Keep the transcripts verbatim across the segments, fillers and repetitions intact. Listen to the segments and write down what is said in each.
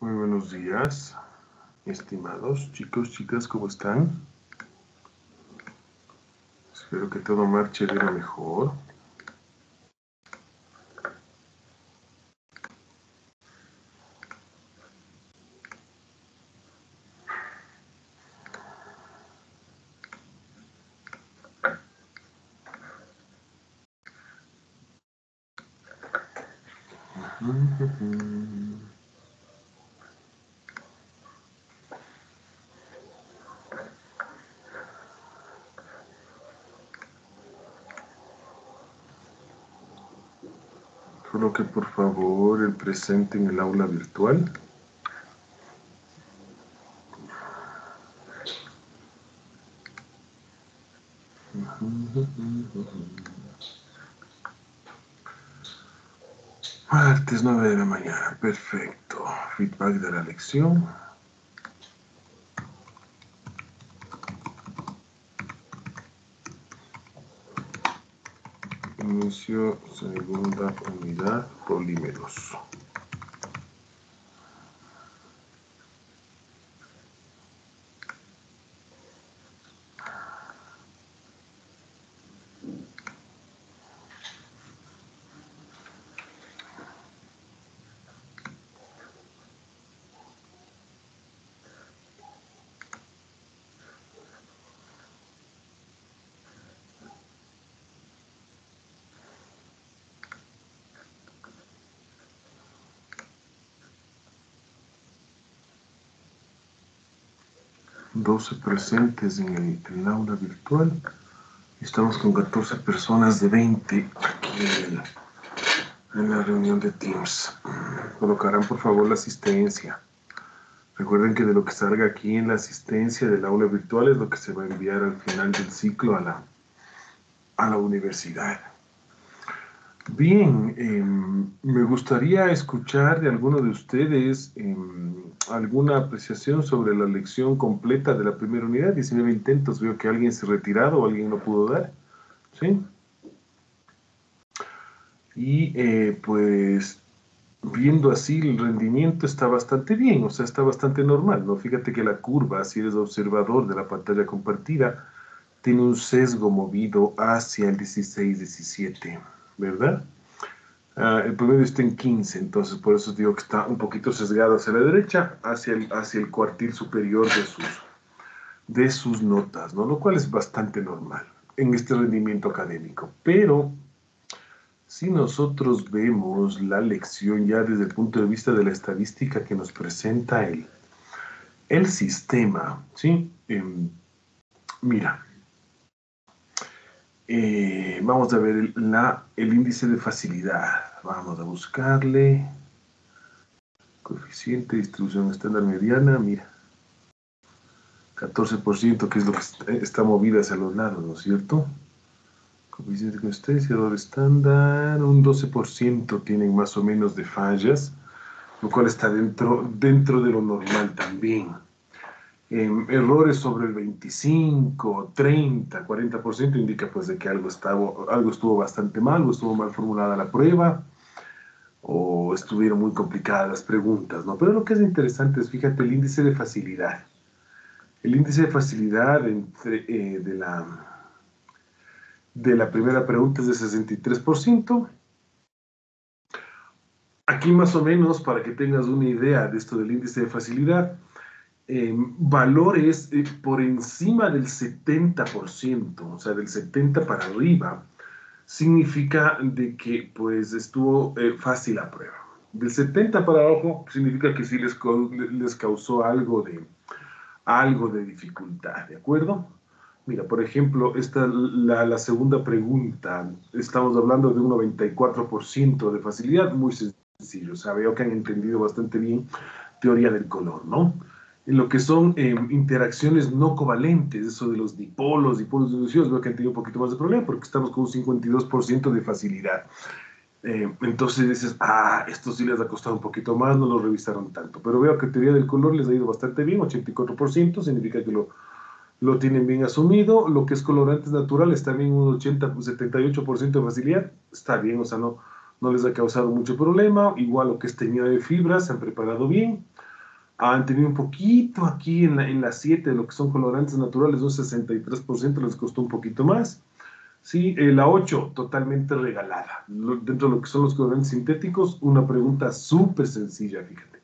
Muy buenos días, estimados chicos, chicas, ¿cómo están? Espero que todo marche de lo mejor. Coloque por favor el presente en el aula virtual. Martes nueve de la mañana, perfecto. Feedback de la lección. Inicio segunda unidad, polímeros. doce presentes en el, en el aula virtual. Estamos con catorce personas de veinte aquí en, el, en la reunión de Teams. Colocarán por favor la asistencia. Recuerden que de lo que salga aquí en la asistencia del aula virtual es lo que se va a enviar al final del ciclo a la, a la universidad. Bien, eh, me gustaría escuchar de alguno de ustedes eh, alguna apreciación sobre la lección completa de la primera unidad. diecinueve intentos, veo que alguien se ha retirado o alguien no pudo dar. ¿Sí? Y eh, pues viendo así el rendimiento está bastante bien, o sea, está bastante normal, ¿no? Fíjate que la curva, si eres observador de la pantalla compartida, tiene un sesgo movido hacia el dieciséis diecisiete, ¿verdad? Uh, el promedio está en quince, entonces por eso digo que está un poquito sesgado hacia la derecha, hacia el, hacia el cuartil superior de sus, de sus notas, ¿no? Lo cual es bastante normal en este rendimiento académico. Pero si nosotros vemos la lección ya desde el punto de vista de la estadística que nos presenta el, el sistema, ¿sí? Eh, mira, eh, vamos a ver el, la, el índice de facilidad. Vamos a buscarle. Coeficiente de distribución estándar mediana, mira. catorce por ciento, que es lo que está, está movida hacia los lados, ¿no es cierto? Coeficiente de consistencia, error estándar, un doce por ciento tienen más o menos de fallas, lo cual está dentro, dentro de lo normal también. Eh, errores sobre el veinticinco, treinta, cuarenta por ciento indica pues de que algo, estaba, algo estuvo bastante mal, o estuvo mal formulada la prueba, o estuvieron muy complicadas las preguntas, ¿no? Pero lo que es interesante es, fíjate, el índice de facilidad. El índice de facilidad entre, eh, de la... de la primera pregunta es de sesenta y tres por ciento. Aquí más o menos, para que tengas una idea de esto del índice de facilidad, eh, valores eh, por encima del setenta por ciento, o sea, del setenta para arriba, significa de que pues estuvo eh, fácil la prueba. Del setenta para abajo significa que sí les, les causó algo de, algo de dificultad, ¿de acuerdo? Mira, por ejemplo, esta, la, la segunda pregunta, estamos hablando de un noventa y cuatro por ciento de facilidad, muy sencillo, o sea, veo que han entendido bastante bien teoría del color, ¿no? En lo que son eh, interacciones no covalentes, eso de los dipolos, dipolos inducidos, veo que han tenido un poquito más de problema porque estamos con un cincuenta y dos por ciento de facilidad. Eh, entonces dices, ah, esto sí les ha costado un poquito más, no lo revisaron tanto, pero veo que teoría del color les ha ido bastante bien, ochenta y cuatro por ciento, significa que lo lo tienen bien asumido. Lo que es colorantes naturales también un ochenta, setenta y ocho por ciento de facilidad, está bien, o sea, no, no les ha causado mucho problema. Igual lo que es teñido de fibras, se han preparado bien. Han tenido un poquito aquí en la, en la siete, lo que son colorantes naturales, un sesenta y tres por ciento les costó un poquito más. Sí, eh, la ocho, totalmente regalada. Lo- dentro de lo que son los colorantes sintéticos, una pregunta súper sencilla, fíjate.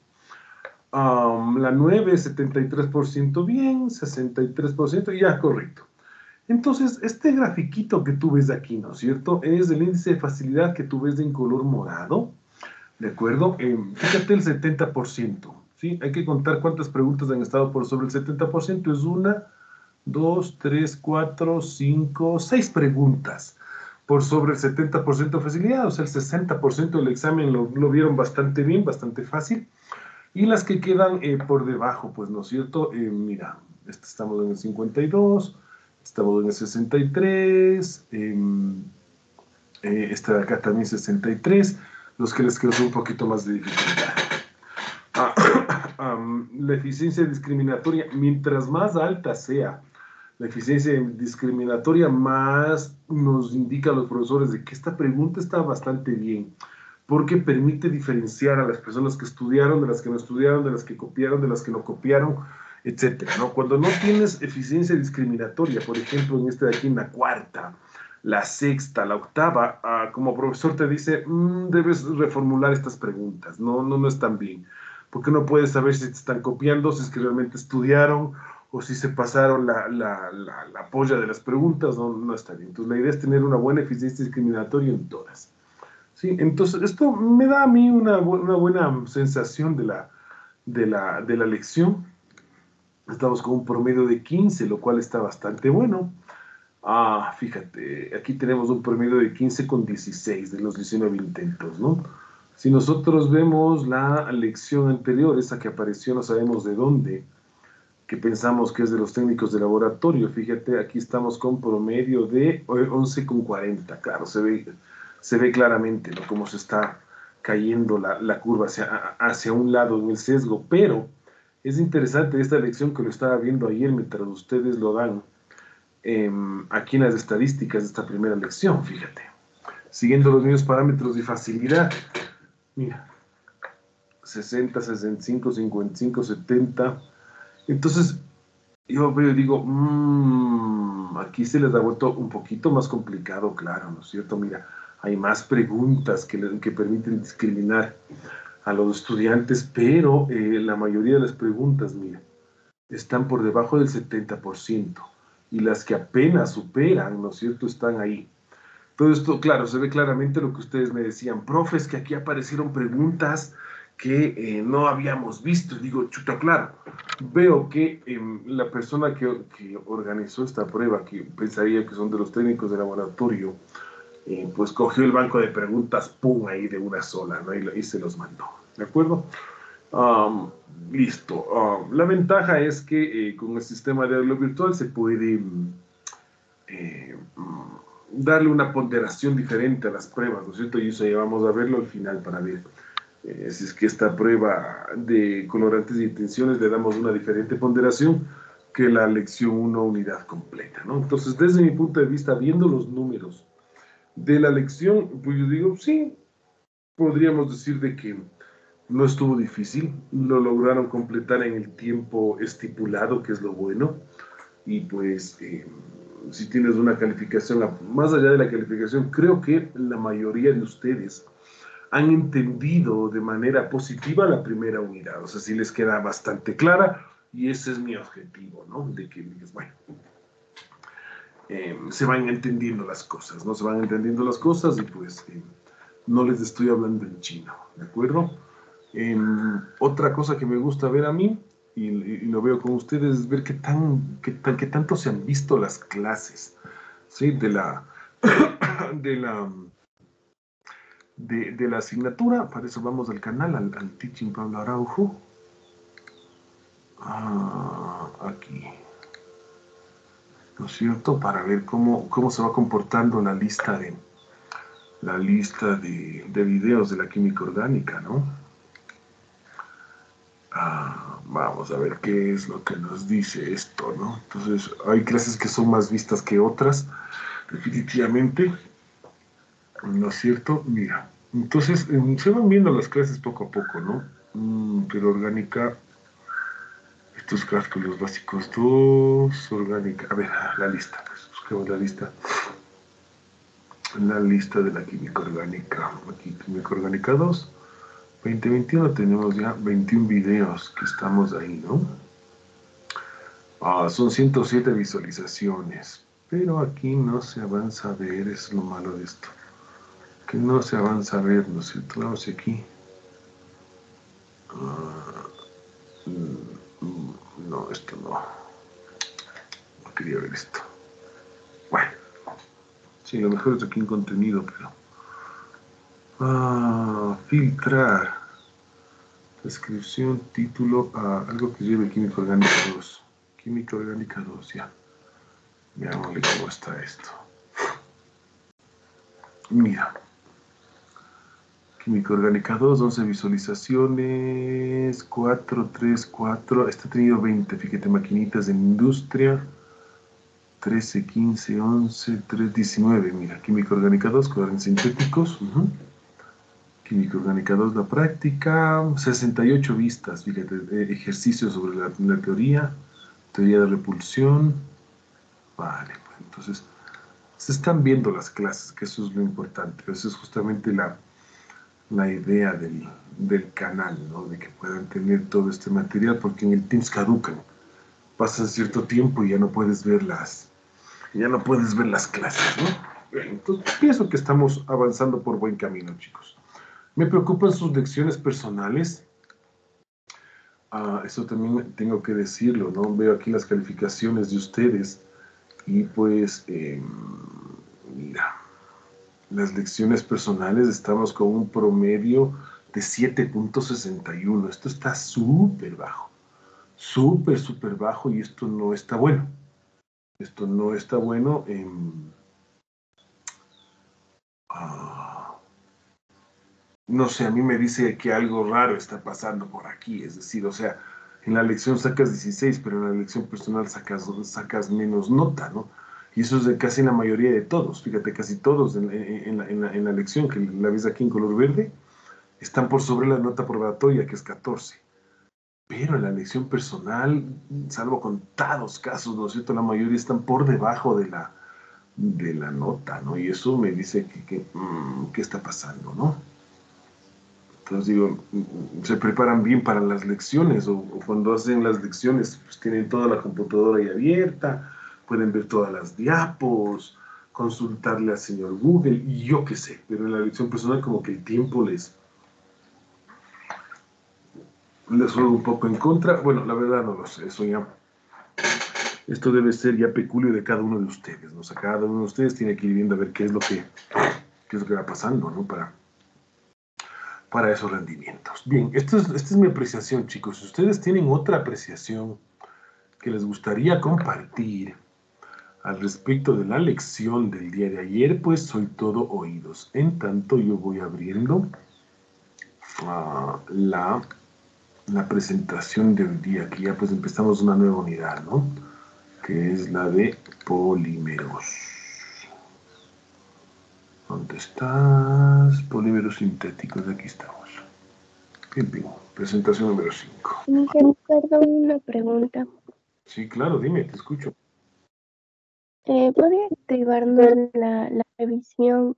Um, la nueve, setenta y tres por ciento bien, sesenta y tres por ciento ya, correcto. Entonces, este grafiquito que tú ves aquí, ¿no es cierto? Es el índice de facilidad que tú ves en color morado, ¿de acuerdo? Eh, fíjate el setenta por ciento, ¿sí? Hay que contar cuántas preguntas han estado por sobre el setenta por ciento. Es una, dos, tres, cuatro, cinco, seis preguntas por sobre el setenta por ciento de facilidad, o sea, el sesenta por ciento del examen lo, lo vieron bastante bien, bastante fácil. Y las que quedan eh, por debajo, pues, ¿no es cierto? Eh, mira, este, estamos en el cincuenta y dos, estamos en el sesenta y tres, eh, eh, este de acá también sesenta y tres, los que les quedó un poquito más de dificultad. Ah, um, la eficiencia discriminatoria, mientras más alta sea la eficiencia discriminatoria, más nos indica a los profesores de que esta pregunta está bastante bien, porque permite diferenciar a las personas que estudiaron, de las que no estudiaron, de las que copiaron, de las que no copiaron, etcétera, ¿no? Cuando no tienes eficiencia discriminatoria, por ejemplo, en este de aquí, en la cuarta, la sexta, la octava, uh, como profesor te dice, mmm, debes reformular estas preguntas, no, no, no están bien, porque no puedes saber si te están copiando, si es que realmente estudiaron, o si se pasaron la, la, la, la polla de las preguntas, no, no está bien. Entonces, la idea es tener una buena eficiencia discriminatoria en todas. Sí, entonces esto me da a mí una, una buena sensación de la, de, la, de la lección. Estamos con un promedio de quince, lo cual está bastante bueno. Ah, fíjate, aquí tenemos un promedio de quince con dieciséis de los diecinueve intentos, ¿no? Si nosotros vemos la lección anterior, esa que apareció no sabemos de dónde, que pensamos que es de los técnicos de laboratorio, fíjate, aquí estamos con promedio de once con cuarenta, claro, se ve, se ve claramente, ¿no?, cómo se está cayendo la, la curva hacia, hacia un lado en el sesgo, pero es interesante esta lección que lo estaba viendo ayer mientras ustedes lo dan, eh, aquí en las estadísticas de esta primera lección, fíjate, siguiendo los mismos parámetros de facilidad, mira, sesenta, sesenta y cinco, cincuenta y cinco, setenta, entonces yo veo y digo, mmm, aquí se les ha vuelto un poquito más complicado, claro, ¿no es cierto? Mira, hay más preguntas que, le, que permiten discriminar a los estudiantes, pero eh, la mayoría de las preguntas, mira, están por debajo del setenta por ciento y las que apenas superan, ¿no es cierto?, están ahí. Todo esto, claro, se ve claramente lo que ustedes me decían, profes, que aquí aparecieron preguntas que eh, no habíamos visto. Y digo, chuta, claro, veo que eh, la persona que, que, organizó esta prueba, que pensaría que son de los técnicos de laboratorio, eh, pues cogió el banco de preguntas, pum, ahí de una sola, ¿no? Y, y se los mandó, ¿de acuerdo? Um, listo. Um, la ventaja es que eh, con el sistema de aula virtual se puede eh, darle una ponderación diferente a las pruebas, ¿no es cierto? Y eso ya vamos a verlo al final para ver eh, si es que esta prueba de colorantes y intenciones le damos una diferente ponderación que la lección uno unidad completa, ¿no? Entonces, desde mi punto de vista, viendo los números de la lección, pues yo digo, sí, podríamos decir de que no estuvo difícil, lo lograron completar en el tiempo estipulado, que es lo bueno, y pues eh, si tienes una calificación, más allá de la calificación, creo que la mayoría de ustedes han entendido de manera positiva la primera unidad, o sea, si les queda bastante clara, y ese es mi objetivo, ¿no? De que, bueno, eh, se van entendiendo las cosas, ¿no? Se van entendiendo las cosas y pues eh, no les estoy hablando en chino, ¿de acuerdo? Eh, otra cosa que me gusta ver a mí, y, y lo veo con ustedes, es ver qué, tan, qué, tan, qué tanto se han visto las clases, ¿sí? De la, de la, de, de la asignatura. Para eso vamos al canal, al, al Teaching Pablo Araujo. Ah, aquí. ¿No es cierto? Para ver cómo, cómo se va comportando la lista de, la lista de, de videos de la química orgánica, ¿no? Ah, vamos a ver qué es lo que nos dice esto, ¿no? Entonces, hay clases que son más vistas que otras, definitivamente, ¿no es cierto? Mira, entonces, eh, se van viendo las clases poco a poco, ¿no? Mm, pero orgánica, estos cálculos básicos dos, orgánica. A ver, la lista, pues busquemos la lista. La lista de la química orgánica. Aquí, química orgánica dos. veinte veintiuno tenemos ya veintiún videos que estamos ahí, ¿no? Ah, son ciento siete visualizaciones. Pero aquí no se avanza a ver, es lo malo de esto. Que no se avanza a ver, ¿no es cierto? Vamos aquí. Uh, no, esto no. No quería ver esto. Bueno. Sí, lo mejor es aquí en contenido, pero... Ah, filtrar. Descripción, título, ah, algo que lleve química orgánica dos. Química orgánica dos, ya. Veámosle cómo está esto. Mira. Química orgánica dos, once visualizaciones, cuatro, tres, cuatro. Este ha tenido veinte, fíjate, maquinitas de industria. trece, quince, once, tres, diecinueve. Mira, química orgánica dos, colores sintéticos. Uh-huh. Química orgánica dos, la práctica. sesenta y ocho vistas, fíjate, eh, ejercicios sobre la, la teoría. Teoría de repulsión. Vale, pues entonces se están viendo las clases, que eso es lo importante. Eso es justamente la, la idea del, del canal, ¿no? De que puedan tener todo este material, porque en el Teams caducan. Pasa cierto tiempo y ya no puedes ver las, ya no puedes ver las clases, ¿no? Entonces pienso que estamos avanzando por buen camino, chicos. Me preocupan sus lecciones personales. Ah, eso también tengo que decirlo, ¿no? Veo aquí las calificaciones de ustedes y pues, eh, mira, las lecciones personales estamos con un promedio de siete punto sesenta y uno. Esto está súper bajo, súper, súper bajo y esto no está bueno. Esto no está bueno. Eh, ah, no sé, a mí me dice que algo raro está pasando por aquí. Es decir, o sea, en la lección sacas dieciséis, pero en la lección personal sacas, sacas menos nota, ¿no? Y eso es de casi la mayoría de todos. Fíjate, casi todos en, en, la, en, la, en la lección, que la ves aquí en color verde, están por sobre la nota probatoria, que es catorce. Pero en la lección personal, salvo contados casos, ¿no es cierto? La mayoría están por debajo de la, de la nota, ¿no? Y eso me dice que, que mmm, ¿qué está pasando, no? Entonces digo, se preparan bien para las lecciones o, o cuando hacen las lecciones, pues tienen toda la computadora ahí abierta, pueden ver todas las diapos, consultarle al señor Google y yo qué sé, pero en la lección personal como que el tiempo les, les juega un poco en contra. Bueno, la verdad no lo sé, eso ya, esto debe ser ya peculio de cada uno de ustedes, ¿no? O sea, cada uno de ustedes tiene que ir viendo a ver qué es lo que, qué es lo que va pasando, ¿no? Para... para esos rendimientos. Bien, esto es, esta es mi apreciación, chicos. Si ustedes tienen otra apreciación que les gustaría compartir al respecto de la lección del día de ayer, pues soy todo oídos. En tanto, yo voy abriendo uh, la, la presentación del día, que ya pues empezamos una nueva unidad, ¿no? Que es la de polímeros. ¿Dónde estás? Polímeros sintéticos, aquí estamos. Bien, bien. Presentación número cinco. Miguel, perdón, una pregunta. Sí, claro, dime, te escucho. Eh, ¿podría activarnos la, la revisión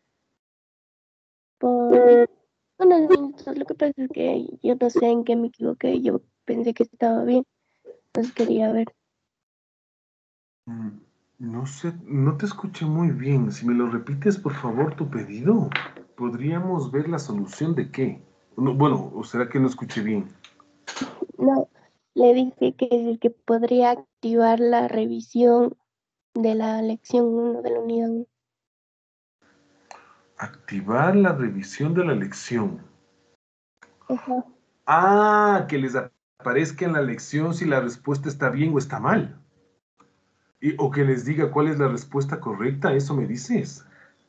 por unos minutos? Lo que pasa es que yo no sé en qué me equivoqué. Yo pensé que estaba bien, entonces quería ver. Mm, No sé, no te escuché muy bien. Si me lo repites, por favor, tu pedido. ¿Podríamos ver la solución de qué? No, bueno, ¿o será que no escuché bien? No, le dije que es el que podría activar la revisión de la lección uno de la unidad uno. Activar la revisión de la lección. Ajá. Ah, que les aparezca en la lección si la respuesta está bien o está mal. Y, o que les diga cuál es la respuesta correcta, eso me dices.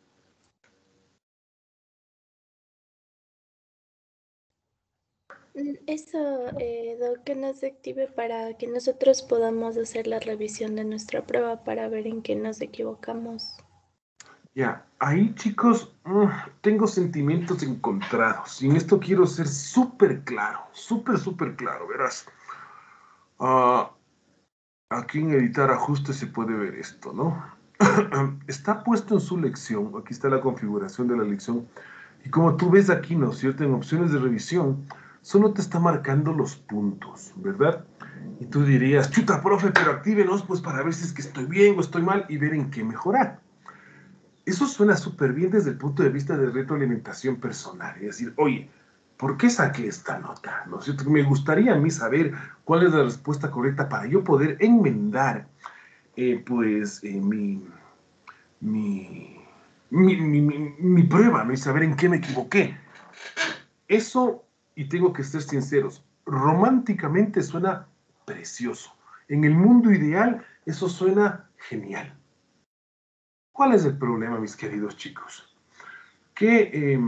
Mm, Eso, eh, Doc, que nos active para que nosotros podamos hacer la revisión de nuestra prueba para ver en qué nos equivocamos. Ya, ahí chicos, mm, tengo sentimientos encontrados. Y en esto quiero ser súper claro, súper, súper claro, verás. Ah, aquí en editar ajustes se puede ver esto, ¿no? Está puesto en su lección, aquí está la configuración de la lección, y como tú ves aquí, ¿no es cierto? En opciones de revisión, solo te está marcando los puntos, ¿verdad? Y tú dirías, chuta, profe, pero actívenos pues para ver si es que estoy bien o estoy mal y ver en qué mejorar. Eso suena súper bien desde el punto de vista de retroalimentación personal, es decir, oye, ¿por qué saqué esta nota? ¿No es cierto? Me gustaría a mí saber cuál es la respuesta correcta para yo poder enmendar, eh, pues, eh, mi, mi, mi, mi, mi, mi prueba, ¿no? Y saber en qué me equivoqué. Eso, y tengo que ser sinceros, románticamente suena precioso. En el mundo ideal, eso suena genial. ¿Cuál es el problema, mis queridos chicos? Que eh,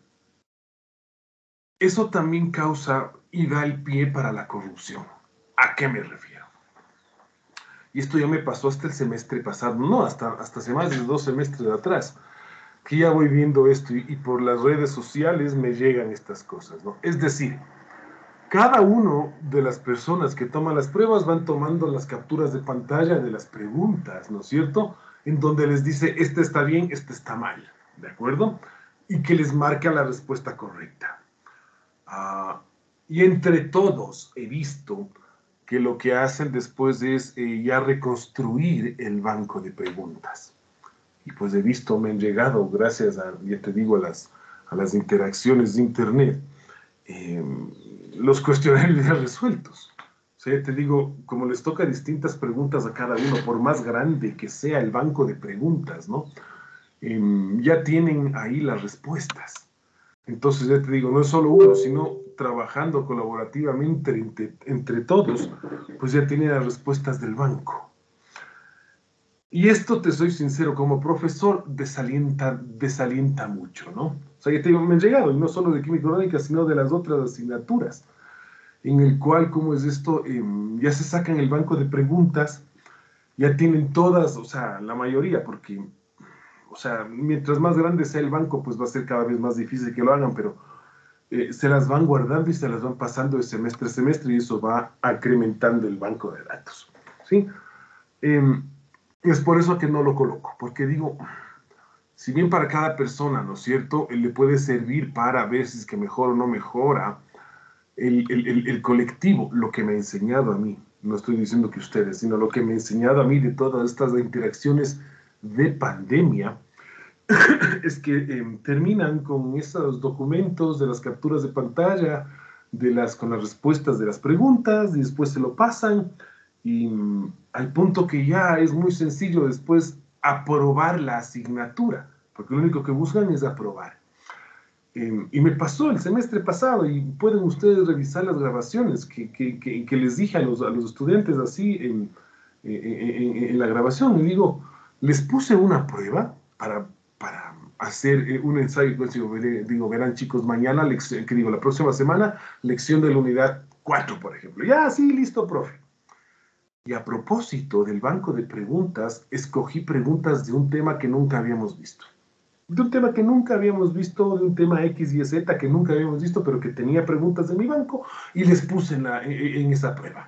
eso también causa y da el pie para la corrupción. ¿A qué me refiero? Y esto ya me pasó hasta el semestre pasado, no, hasta, hasta hace más de dos semestres atrás, que ya voy viendo esto y, y por las redes sociales me llegan estas cosas, ¿no? Es decir, cada uno de las personas que toman las pruebas van tomando las capturas de pantalla de las preguntas, ¿no es cierto? En donde les dice, este está bien, este está mal, ¿de acuerdo? Y que les marca la respuesta correcta. Uh, y entre todos he visto que lo que hacen después es eh, ya reconstruir el banco de preguntas. Y pues he visto, me han llegado, gracias a, ya te digo, a las, a las interacciones de internet, eh, los cuestionarios ya resueltos. O sea, te digo, como les toca distintas preguntas a cada uno, por más grande que sea el banco de preguntas, ¿no? Eh, ya tienen ahí las respuestas. Entonces, ya te digo, no es solo uno, sino trabajando colaborativamente entre, entre todos, pues ya tienen las respuestas del banco. Y esto, te soy sincero, como profesor, desalienta, desalienta mucho, ¿no? O sea, ya te digo, me han llegado, y no solo de química orgánica, sino de las otras asignaturas, en el cual, ¿cómo es esto? Eh, ya se sacan el banco de preguntas, ya tienen todas, o sea, la mayoría, porque, o sea, mientras más grande sea el banco, pues va a ser cada vez más difícil que lo hagan, pero eh, se las van guardando y se las van pasando de semestre a semestre, y eso va incrementando el banco de datos, ¿sí? Eh, es por eso que no lo coloco, porque digo, si bien para cada persona, ¿no es cierto?, le puede servir para ver si es que mejora o no mejora, el, el, el, el colectivo, lo que me ha enseñado a mí, no estoy diciendo que ustedes, sino lo que me ha enseñado a mí de todas estas interacciones de pandemia, es que eh, terminan con esos documentos de las capturas de pantalla, de las, con las respuestas de las preguntas, y después se lo pasan, y mm, al punto que ya es muy sencillo después aprobar la asignatura, porque lo único que buscan es aprobar. Eh, y me pasó el semestre pasado, y pueden ustedes revisar las grabaciones que, que, que, que les dije a los, a los estudiantes así en, en, en, en la grabación, y digo, les puse una prueba para, para hacer un ensayo, pues, digo, digo, verán chicos, mañana, lección, que digo, la próxima semana, lección de la unidad cuatro, por ejemplo. Ya, sí, listo, profe. Y a propósito del banco de preguntas, escogí preguntas de un tema que nunca habíamos visto. De un tema que nunca habíamos visto, de un tema X y Z que nunca habíamos visto, pero que tenía preguntas de mi banco, y les puse en, la, en, en esa prueba.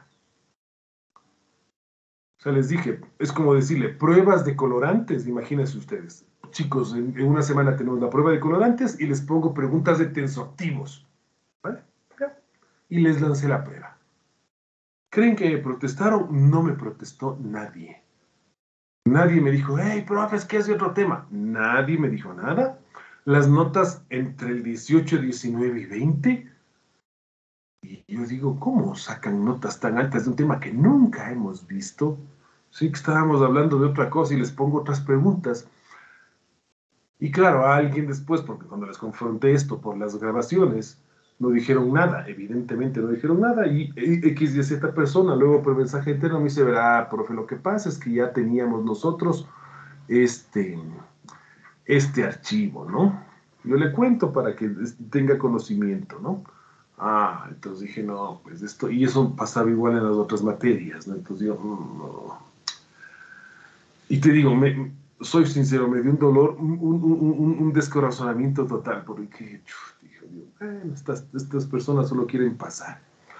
O sea, les dije, es como decirle, pruebas de colorantes, imagínense ustedes. Chicos, en, en una semana tenemos la prueba de colorantes y les pongo preguntas de tensoactivos. ¿Vale? Y les lancé la prueba. ¿Creen que me protestaron? No me protestó nadie. Nadie me dijo, hey, profe, es que es de otro tema. Nadie me dijo nada. Las notas entre el dieciocho, diecinueve y veinte. Y yo digo, ¿cómo sacan notas tan altas de un tema que nunca hemos visto? Sí, que estábamos hablando de otra cosa y les pongo otras preguntas. Y claro, a alguien después, porque cuando les confronté esto por las grabaciones, no dijeron nada, evidentemente no dijeron nada, y X y Z persona, luego por mensaje interno me dice, verá, profe, lo que pasa es que ya teníamos nosotros este, este archivo, ¿no? Yo le cuento para que tenga conocimiento, ¿no? Ah, entonces dije, no, pues esto, y eso pasaba igual en las otras materias, ¿no? Entonces yo, no. Y te digo, me, soy sincero, me dio un dolor, un, un, un, un descorazonamiento total, porque dije, bueno, estas, estas personas solo quieren pasar.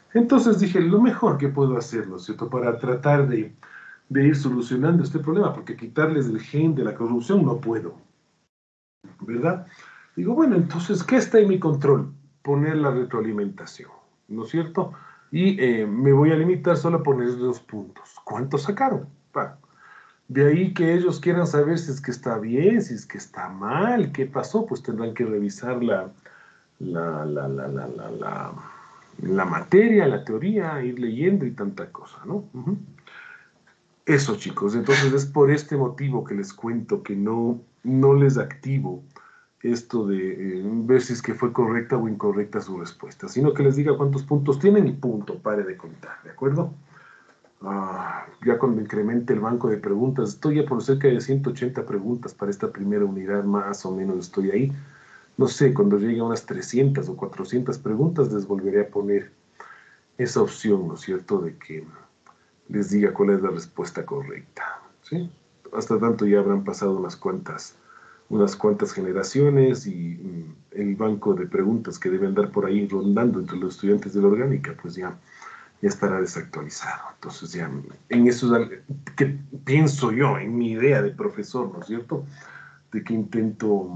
Entonces dije, lo mejor que puedo hacer, ¿no es cierto?, para tratar de, de ir solucionando este problema, porque quitarles el gen de la corrupción no puedo, ¿verdad? Digo, bueno, entonces, ¿qué está en mi control? Poner la retroalimentación, ¿no es cierto? Y eh, me voy a limitar solo a poner dos puntos. ¿Cuántos sacaron? Pa. De ahí que ellos quieran saber si es que está bien, si es que está mal, qué pasó, pues tendrán que revisar la, la, la, la, la, la, la, la materia, la teoría, ir leyendo y tanta cosa, ¿no? Uh-huh. Eso, chicos, entonces es por este motivo que les cuento que no, no les activo esto de eh, ver si es que fue correcta o incorrecta su respuesta, sino que les diga cuántos puntos tienen y punto, pare de contar, ¿de acuerdo? Ah, ya cuando incremente el banco de preguntas, estoy ya por cerca de ciento ochenta preguntas para esta primera unidad, más o menos estoy ahí. No sé, cuando llegue a unas trescientas o cuatrocientas preguntas les volveré a poner esa opción, ¿no es cierto?, de que les diga cuál es la respuesta correcta, ¿sí? Hasta tanto ya habrán pasado unas cuantas, unas cuantas generaciones y mm, el banco de preguntas que debe andar por ahí rondando entre los estudiantes de la orgánica, pues ya, ya estará desactualizado. Entonces ya, en eso es que pienso yo, en mi idea de profesor, ¿no es cierto?, de que intento,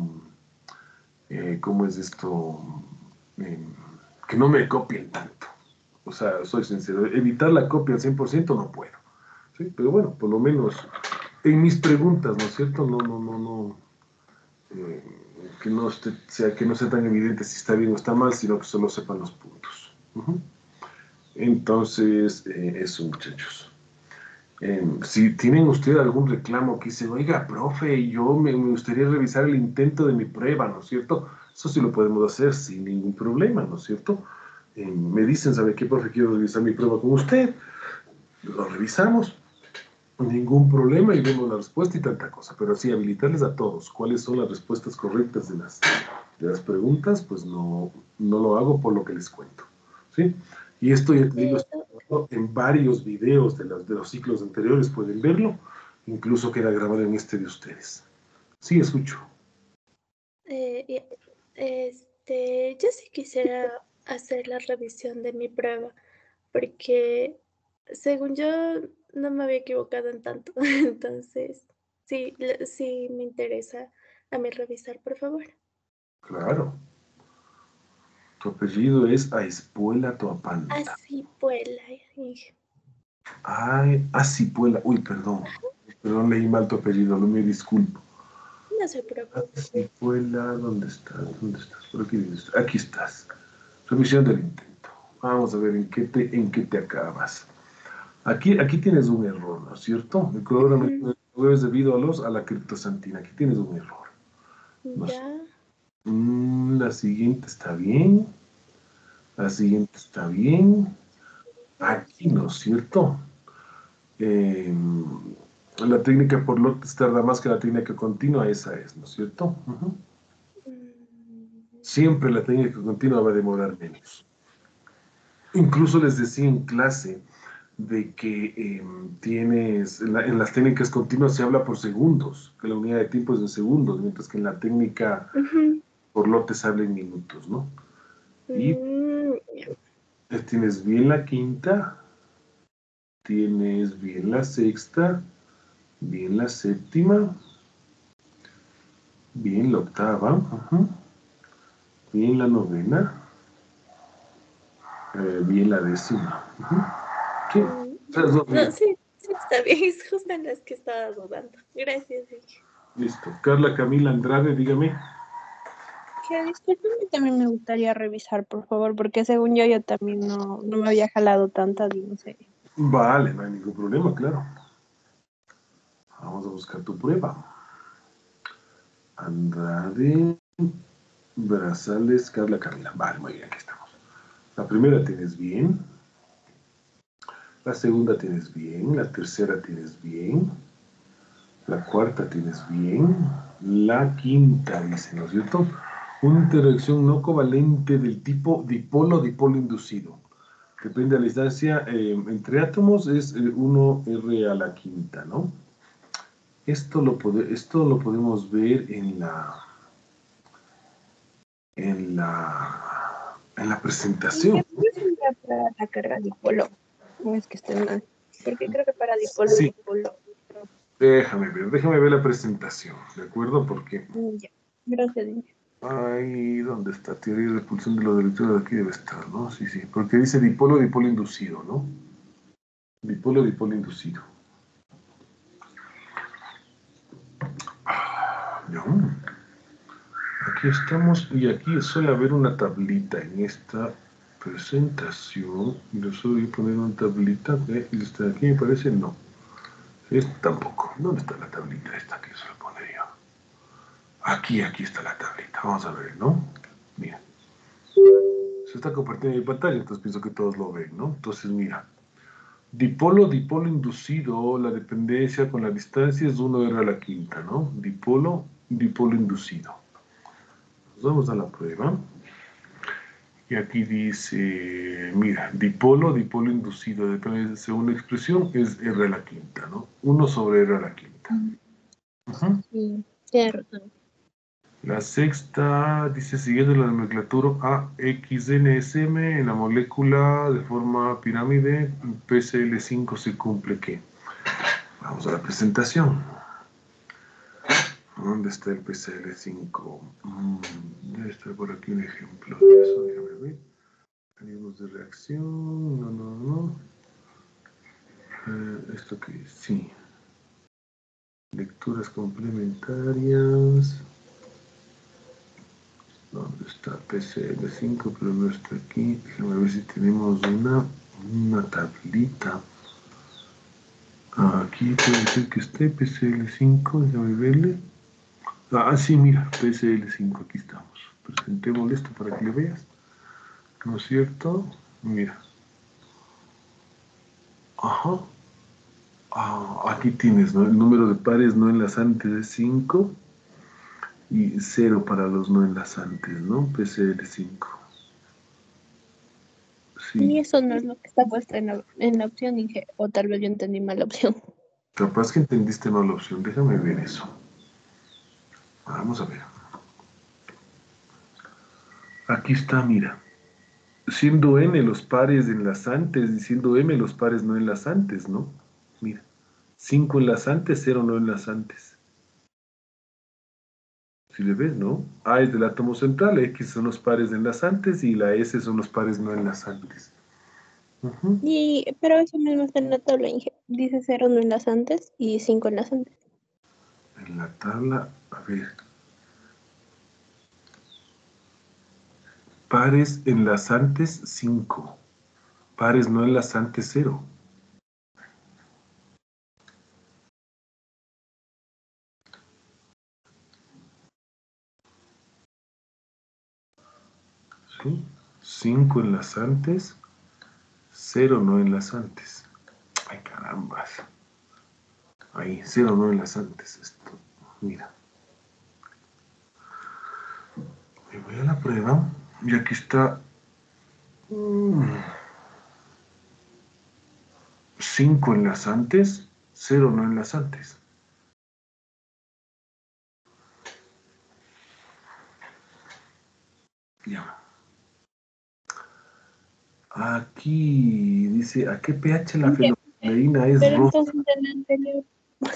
eh, ¿cómo es esto?, eh, que no me copien tanto. O sea, soy sincero, evitar la copia al cien por ciento no puedo, ¿sí? Pero bueno, por lo menos en mis preguntas, ¿no es cierto? No, no, no, no, eh, que no esté, sea, que no sea tan evidente si está bien o está mal, sino que solo sepan los puntos. Uh-huh. Entonces, eh, eso, muchachos. Eh, si tienen ustedes algún reclamo que dice, oiga, profe, yo me, me gustaría revisar el intento de mi prueba, ¿no es cierto? Eso sí lo podemos hacer sin ningún problema, ¿no es cierto? Eh, me dicen, ¿sabe qué, profe? Quiero revisar mi prueba con usted. Lo revisamos, ningún problema y vemos la respuesta y tanta cosa. Pero sí, habilitarles a todos cuáles son las respuestas correctas de las, de las preguntas, pues no, no lo hago por lo que les cuento, ¿sí? Y esto ya te digo, Eh, Doc, en varios videos de los, de los ciclos anteriores pueden verlo, incluso queda grabado en este de ustedes. Sí, escucho. eh, y- este, yo sí quisiera hacer la revisión de mi prueba, porque según yo no me había equivocado en tanto. Entonces, sí, le- sí me interesa a mí revisar, por favor. Claro. Tu apellido es Aispuela Toapanta. Así pues, la hija. Ay, Asipuela. Uy, perdón. Perdón, leí mal tu apellido, no me disculpo. No se preocupe. Asipuela, ¿dónde estás? ¿Dónde estás? Por aquí, ¿dónde estás? Aquí estás. Revisión del intento. Vamos a ver en qué te, en qué te acabas. Aquí, aquí tienes un error, ¿no es cierto? El Ujú. cloruro es debido a, los, a la criptosantina. Aquí tienes un error. No sé. Ya. Mm, la siguiente está bien. La siguiente está bien. Aquí, ¿no es cierto? Eh, la técnica por lotes tarda más que la técnica continua, esa es, ¿no es cierto? Uh-huh. Mm, Siempre la técnica continua va a demorar menos. Incluso les decía en clase de que eh, tienes, en, la, en, las técnicas continuas se habla por segundos, que la unidad de tiempo es en segundos, mientras que en la técnica ujú. por lotes se habla en minutos, ¿no? Y Mm, ya. tienes bien la quinta, tienes bien la sexta, bien la séptima, bien la octava, uh-huh, bien la novena, eh, bien la décima. Uh-huh. Sí, Mm, esas dos no, bien. sí, sí, está bien. Es justo en las que estaba dudando. Gracias, hija. Listo. Carla Camila Andrade, dígame. Que discúlpeme, también me gustaría revisar, por favor, porque según yo, yo también no, no me había jalado tantas y no sé. Vale, no hay ningún problema, claro. Vamos a buscar tu prueba. Andrade, Brazales, Carla Camila. Vale, muy bien, aquí estamos. La primera tienes bien. La segunda tienes bien. La tercera tienes bien. La cuarta tienes bien. La quinta, dice, ¿no es cierto? Una interacción no covalente del tipo dipolo-dipolo inducido. Depende de la distancia eh, entre átomos, es eh, uno R a la quinta, ¿no? Esto lo, pode, esto lo podemos ver en la, en la, en la ¿Y me presentación. puedes enviar era para la carga dipolo. No es que esté mal. Porque creo que para dipolo Sí. dipolo. Déjame ver, déjame ver la presentación, ¿de acuerdo? Porque... Ya. Gracias, Inge. Ahí, ¿dónde está? Teoría de repulsión de los electrones, aquí debe estar, ¿no? Sí, sí, porque dice dipolo, dipolo inducido, ¿no? Dipolo, dipolo inducido. Ah, ya. Aquí estamos, y aquí suele haber una tablita en esta presentación. Yo suelo poner una tablita, ¿eh? ¿Y está aquí? Me parece, no. Esta tampoco. ¿Dónde está la tablita esta que se lo pondría? Aquí, aquí está la tablita. Vamos a ver, ¿no? Mira. Se está compartiendo mi pantalla, entonces pienso que todos lo ven, ¿no? Entonces, mira. Dipolo, dipolo inducido, la dependencia con la distancia es uno R a la quinta, ¿no? Dipolo, dipolo inducido. Nos vamos a la prueba. Y aquí dice, mira, dipolo, dipolo inducido, depende de segunda expresión, es R a la quinta, ¿no? uno sobre R a la quinta. Uh-huh. Sí, tienes razón. La sexta dice, siguiendo la nomenclatura A X N S M en la molécula de forma pirámide, P C L cinco se cumple ¿qué? Vamos a la presentación. ¿Dónde está el P C L cinco? Mm, debe estar por aquí un ejemplo de eso, déjame ver. Mecanismos de reacción, no, no, no. Eh, ¿Esto qué es? Sí. Lecturas complementarias. ¿Dónde está P C L cinco? Pero no está aquí. Déjame ver si tenemos una, una tablita. Aquí puede ser que esté P C L cinco, déjame verle. Ah, sí, mira, P C L cinco, aquí estamos. Presentémosle esto para que le veas. ¿No es cierto? Mira. Ajá. Ah, aquí tienes, ¿no? El número de pares no enlazantes es cinco y cero para los no enlazantes, ¿no? P C L cinco. Sí. Y eso no es lo que está puesto en la, en la opción, Inge. O tal vez yo entendí mal la opción. Capaz que entendiste mal la opción. Déjame ver eso. Vamos a ver. Aquí está, mira. Siendo N los pares enlazantes y siendo M los pares no enlazantes, ¿no? Mira. cinco enlazantes, cero no enlazantes. Si le ves, ¿no? A es del átomo central, X son los pares enlazantes y la S son los pares no enlazantes. Uh-huh. Y, pero eso mismo está en la tabla, Inge. Dice cero no enlazantes y cinco enlazantes. En la tabla, a ver. Pares enlazantes cinco. Pares no enlazantes cero. ¿Sí? cinco enlazantes, cero no enlazantes. Ay, carambas. Ahí, cero no enlazantes. Esto, mira. Me voy a la prueba y aquí está cinco enlazantes, cero no enlazantes. Ya. Aquí dice, ¿a qué pH la fenolftalina es Pero rosa? entonces en el anterior.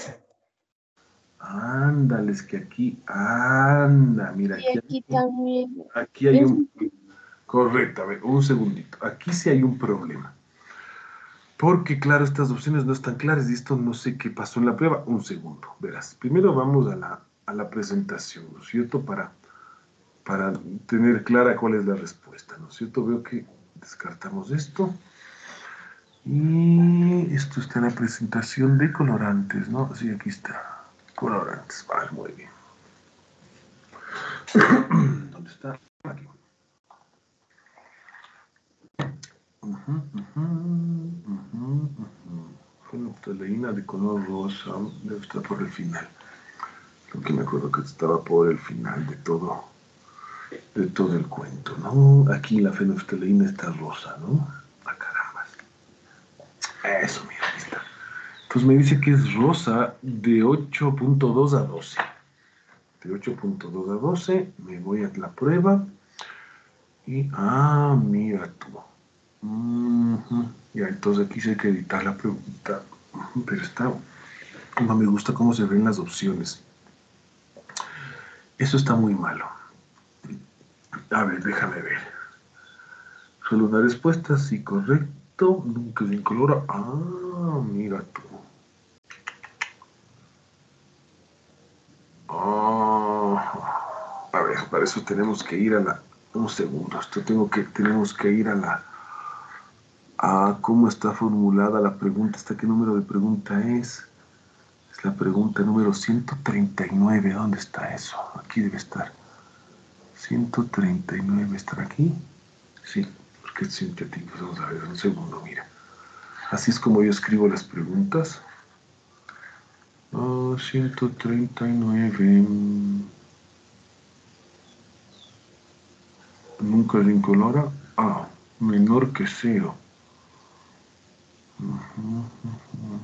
Ándale, es que aquí, anda, mira, Y aquí, aquí hay, también. aquí hay un... Correcto, a ver, un segundito. Aquí sí hay un problema. Porque, claro, estas opciones no están claras y esto no sé qué pasó en la prueba. Un segundo, verás. Primero vamos a la, a la presentación, ¿no es cierto? Para, para tener clara cuál es la respuesta, ¿no es cierto? Veo que descartamos esto. Y esto está en la presentación de colorantes, ¿no? Sí, aquí está. Colorantes, vale, muy bien. ¿Dónde está? Aquí. Uh -huh, uh -huh, uh -huh, uh -huh. Fenolftaleína de color rosa, debe estar por el final. Porque me acuerdo que estaba por el final de todo, de todo el cuento, ¿no? Aquí la fenolftaleína está rosa, ¿no? ¡Ah, carambas! Eso, mira, aquí está. Entonces me dice que es rosa de ocho punto dos a doce. De ocho punto dos a doce, me voy a la prueba. Y, ah, mira tú. Ujú. Ya, entonces aquí sí hay que editar la pregunta. Ujú, pero está... No me gusta cómo se ven las opciones. Eso está muy malo. A ver, déjame ver. Solo una respuesta, sí, correcto. Nunca se incolora. Ah, mira tú. Ah, a ver, para eso tenemos que ir a la... Un segundo, esto tengo que, tenemos que ir a la... A cómo está formulada la pregunta. ¿Hasta qué número de pregunta es? Es la pregunta número ciento treinta y nueve. ¿Dónde está eso? Aquí debe estar. ciento treinta y nueve. ¿Estará aquí? Sí, porque es sintético. Vamos a ver, un segundo, mira. Así es como yo escribo las preguntas. Oh, ciento treinta y nueve. Nunca se incolora. Ah, menor que cero. Uh-huh, uh-huh.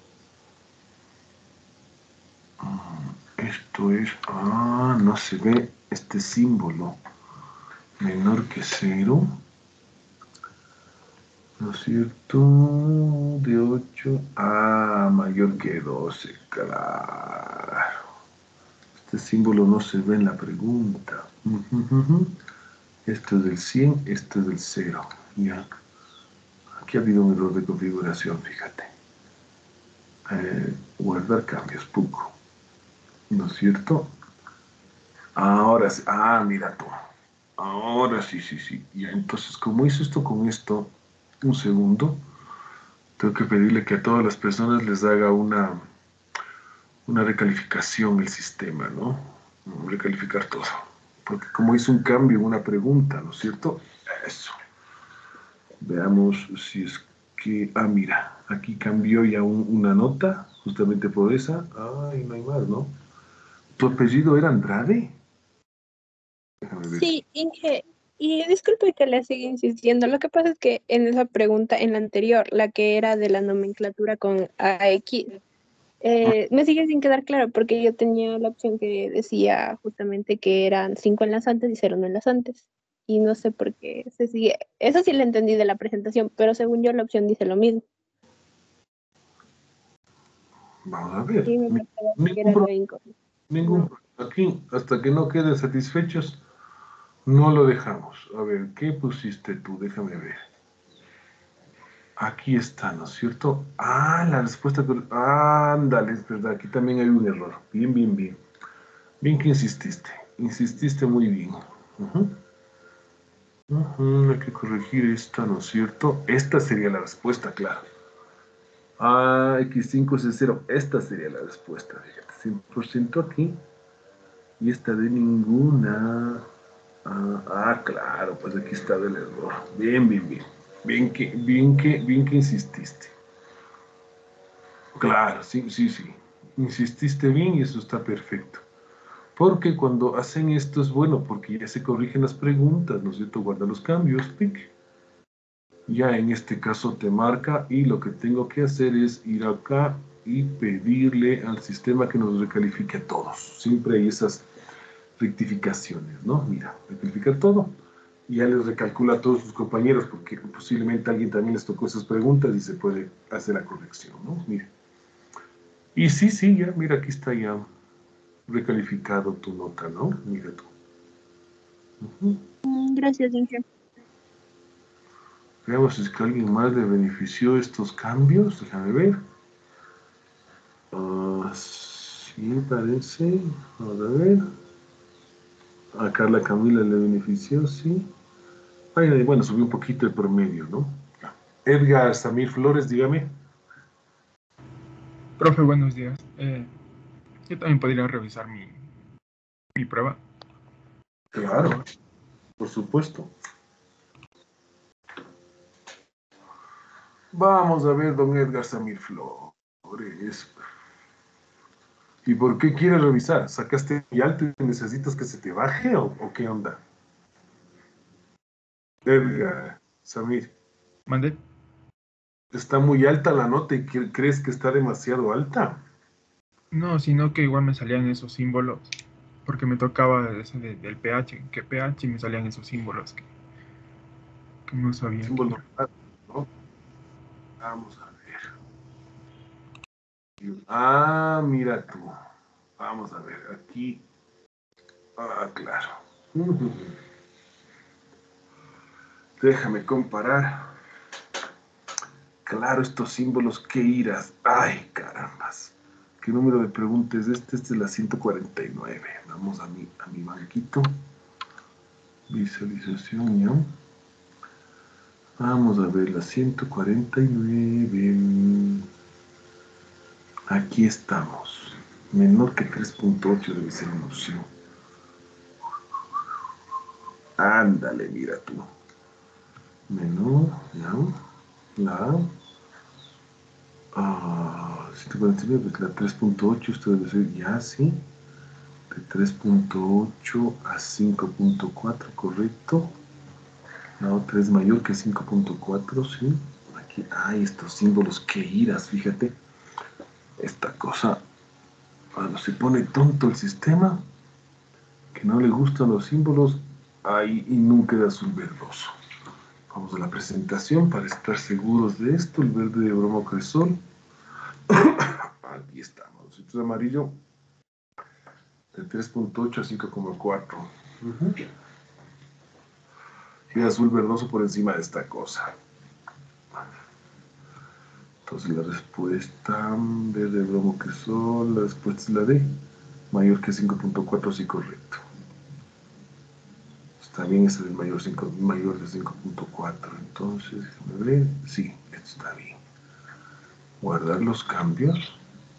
Uh, esto es... Ah, no se ve este símbolo. Menor que cero. ¿No es cierto? De ocho a mayor que doce, claro. Este símbolo no se ve en la pregunta. Uh-huh. Esto es del cien, esto es del cero. Ya. Aquí ha habido un error de configuración, fíjate. Eh, guardar cambios, poco. ¿No es cierto? Ahora sí. Ah, mira tú. Ahora sí, sí, sí. Ya, entonces, como hizo esto con esto, un segundo, tengo que pedirle que a todas las personas les haga una, una recalificación el sistema, ¿no? Recalificar todo. Porque como hizo un cambio en una pregunta, ¿no es cierto? Eso. Veamos si es que... Ah, mira, aquí cambió ya un, una nota, justamente por esa. Ay, no hay más, ¿no? ¿Tu apellido era Andrade? Déjame ver. Sí, Inge, y disculpe que le siga insistiendo. Lo que pasa es que en esa pregunta, en la anterior, la que era de la nomenclatura con A X, eh, me sigue sin quedar claro porque yo tenía la opción que decía justamente que eran cinco enlazantes y cero no enlazantes. Y no sé por qué se sigue. Eso sí lo entendí de la presentación, pero según yo la opción dice lo mismo. Vamos a ver. Y me preguntaba si Ningún era lo problema. incorrecto. Ningún No. problema. Aquí, hasta que no queden satisfechos, no lo dejamos. A ver, ¿qué pusiste tú? Déjame ver. Aquí está, ¿no es cierto? Ah, la respuesta... Ándale, es verdad, aquí también hay un error. Bien, bien, bien. Bien que insististe. Insististe muy bien. Uh-huh. Uh-huh. Hay que corregir esta, ¿no es cierto? Esta sería la respuesta, claro. Ah, equis cinco C cero. Esta sería la respuesta. Fíjate, cien por ciento aquí. Y esta de ninguna. Ah, ah, claro, pues aquí está el error. Bien, bien, bien. Bien que, bien que, bien que insististe. Claro, sí, sí, sí. Insististe bien y eso está perfecto. Porque cuando hacen esto es bueno, porque ya se corrigen las preguntas, ¿no es cierto? Guarda los cambios, pic. Ya en este caso te marca y lo que tengo que hacer es ir acá y pedirle al sistema que nos recalifique a todos. Siempre hay esas rectificaciones, ¿no? Mira, rectificar todo y ya les recalcula a todos sus compañeros porque posiblemente a alguien también les tocó esas preguntas y se puede hacer la corrección, ¿no? Mira. Y sí, sí, ya, mira, aquí está ya recalificado tu nota, ¿no? Mira tú. Uh-huh. Gracias, Inge. Veamos si es que a alguien más le benefició estos cambios. Déjame ver. Uh, sí, parece. Vamos a ver. A Carla Camila le benefició, sí. Ay, bueno, subió un poquito el promedio, ¿no? Edgar Samir Flores, dígame. Profe, buenos días. Eh, yo también podría revisar mi, mi prueba. Claro, por supuesto. Vamos a ver, don Edgar Samir Flores. ¿Y por qué quieres revisar? ¿Sacaste muy alto y necesitas que se te baje o, o qué onda? Edgar Samir, ¿Mandé? ¿está muy alta la nota y crees que está demasiado alta? No, sino que igual me salían esos símbolos, porque me tocaba ese de- del pH, que pH y me salían esos símbolos que, que no sabía. Símbolo, ¿no? Vamos a ver. Ah, mira tú. Vamos a ver, aquí. Ah, claro. Déjame comparar. Claro, estos símbolos, qué iras. Ay, carambas. ¿Qué número de preguntas es este? Este es la ciento cuarenta y nueve. Vamos a mi, a mi banquito. Visualización, ¿ya? Vamos a ver la ciento cuarenta y nueve. Aquí estamos. Menor que tres punto ocho debe ser una opción. Ándale, mira tú. Menor, ¿ya? La ah, ciento cuarenta y nueve, la tres punto ocho, esto debe ser ya, sí. De tres punto ocho a cinco punto cuatro, correcto. La otra es mayor que cinco punto cuatro, sí. Aquí hay estos símbolos, qué iras, fíjate. Esta cosa, cuando se pone tonto el sistema, que no le gustan los símbolos, ahí y nunca de azul verdoso. Vamos a la presentación para estar seguros de esto. El verde de bromocresol. Aquí estamos. Esto es amarillo de tres punto ocho a cinco punto cuatro. Uh-huh. Y azul verdoso por encima de esta cosa. Entonces la respuesta verde bromocresol, la respuesta es la D. Mayor que cinco punto cuatro, sí, correcto. Está bien, ese es mayor, cinco, mayor de cinco punto cuatro. Entonces, déjame ver. Sí, esto está bien. Guardar los cambios.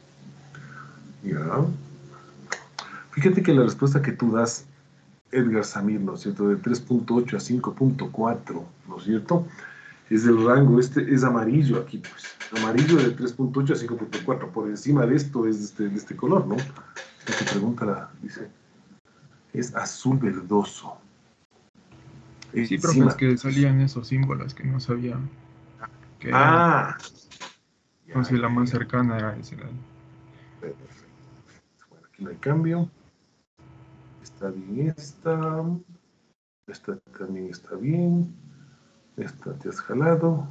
Ya. Fíjate que la respuesta que tú das, Edgar Samir, ¿no es cierto? De tres punto ocho a cinco punto cuatro, ¿no es cierto? Es el rango, este es amarillo aquí, pues. Amarillo de tres punto ocho a cinco punto cuatro. Por encima de esto es de este, de este color, ¿no? Esta pregunta la dice. Es azul verdoso. Sí, profe, es que salían esos símbolos que no sabía que eran. Ah. Entonces la más cercana era ese. Perfecto. Bueno, aquí no hay cambio. Está bien esta. Esta también está bien. Esta te has jalado.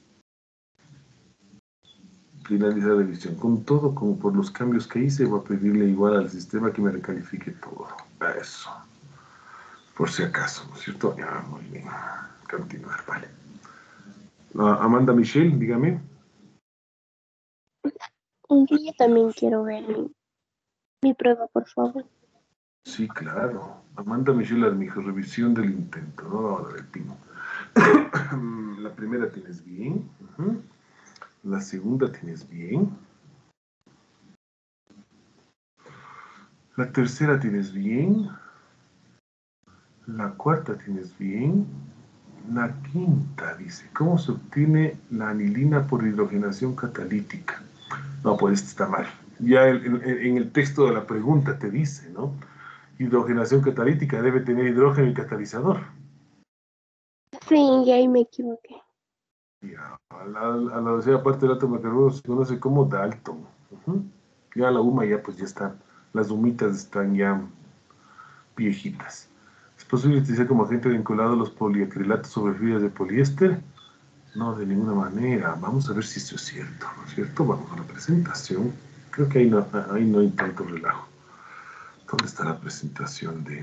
Finalizar la revisión. Con todo, como por los cambios que hice, voy a pedirle igual al sistema que me recalifique todo. A eso. Por si acaso, ¿no es cierto? Ya, muy bien. Continuar, vale. Uh, Amanda Michelle, dígame. Yo también quiero ver mi, mi prueba, por favor. Sí, claro. Amanda Michelle Armijo, revisión del intento, ¿no? Ahora del pino. La primera tienes bien. Uh-huh. La segunda tienes bien. La tercera tienes bien. La cuarta tienes bien. La quinta dice, ¿cómo se obtiene la anilina por hidrogenación catalítica? No, pues está mal. Ya el, el, en el texto de la pregunta te dice, ¿no? Hidrogenación catalítica debe tener hidrógeno y catalizador. Sí, y ahí me equivoqué. Ya, a la, a la tercera parte del átomo de carbono se conoce como Dalton. Uh-huh. Ya la UMA ya pues ya está, las humitas están ya viejitas. ¿Es posible utilizar como agente vinculado los poliacrilatos sobre fibras de poliéster? No, de ninguna manera. Vamos a ver si esto es cierto, ¿no es cierto? Vamos a la presentación. Creo que ahí no, ahí no hay tanto relajo. ¿Dónde está la presentación de,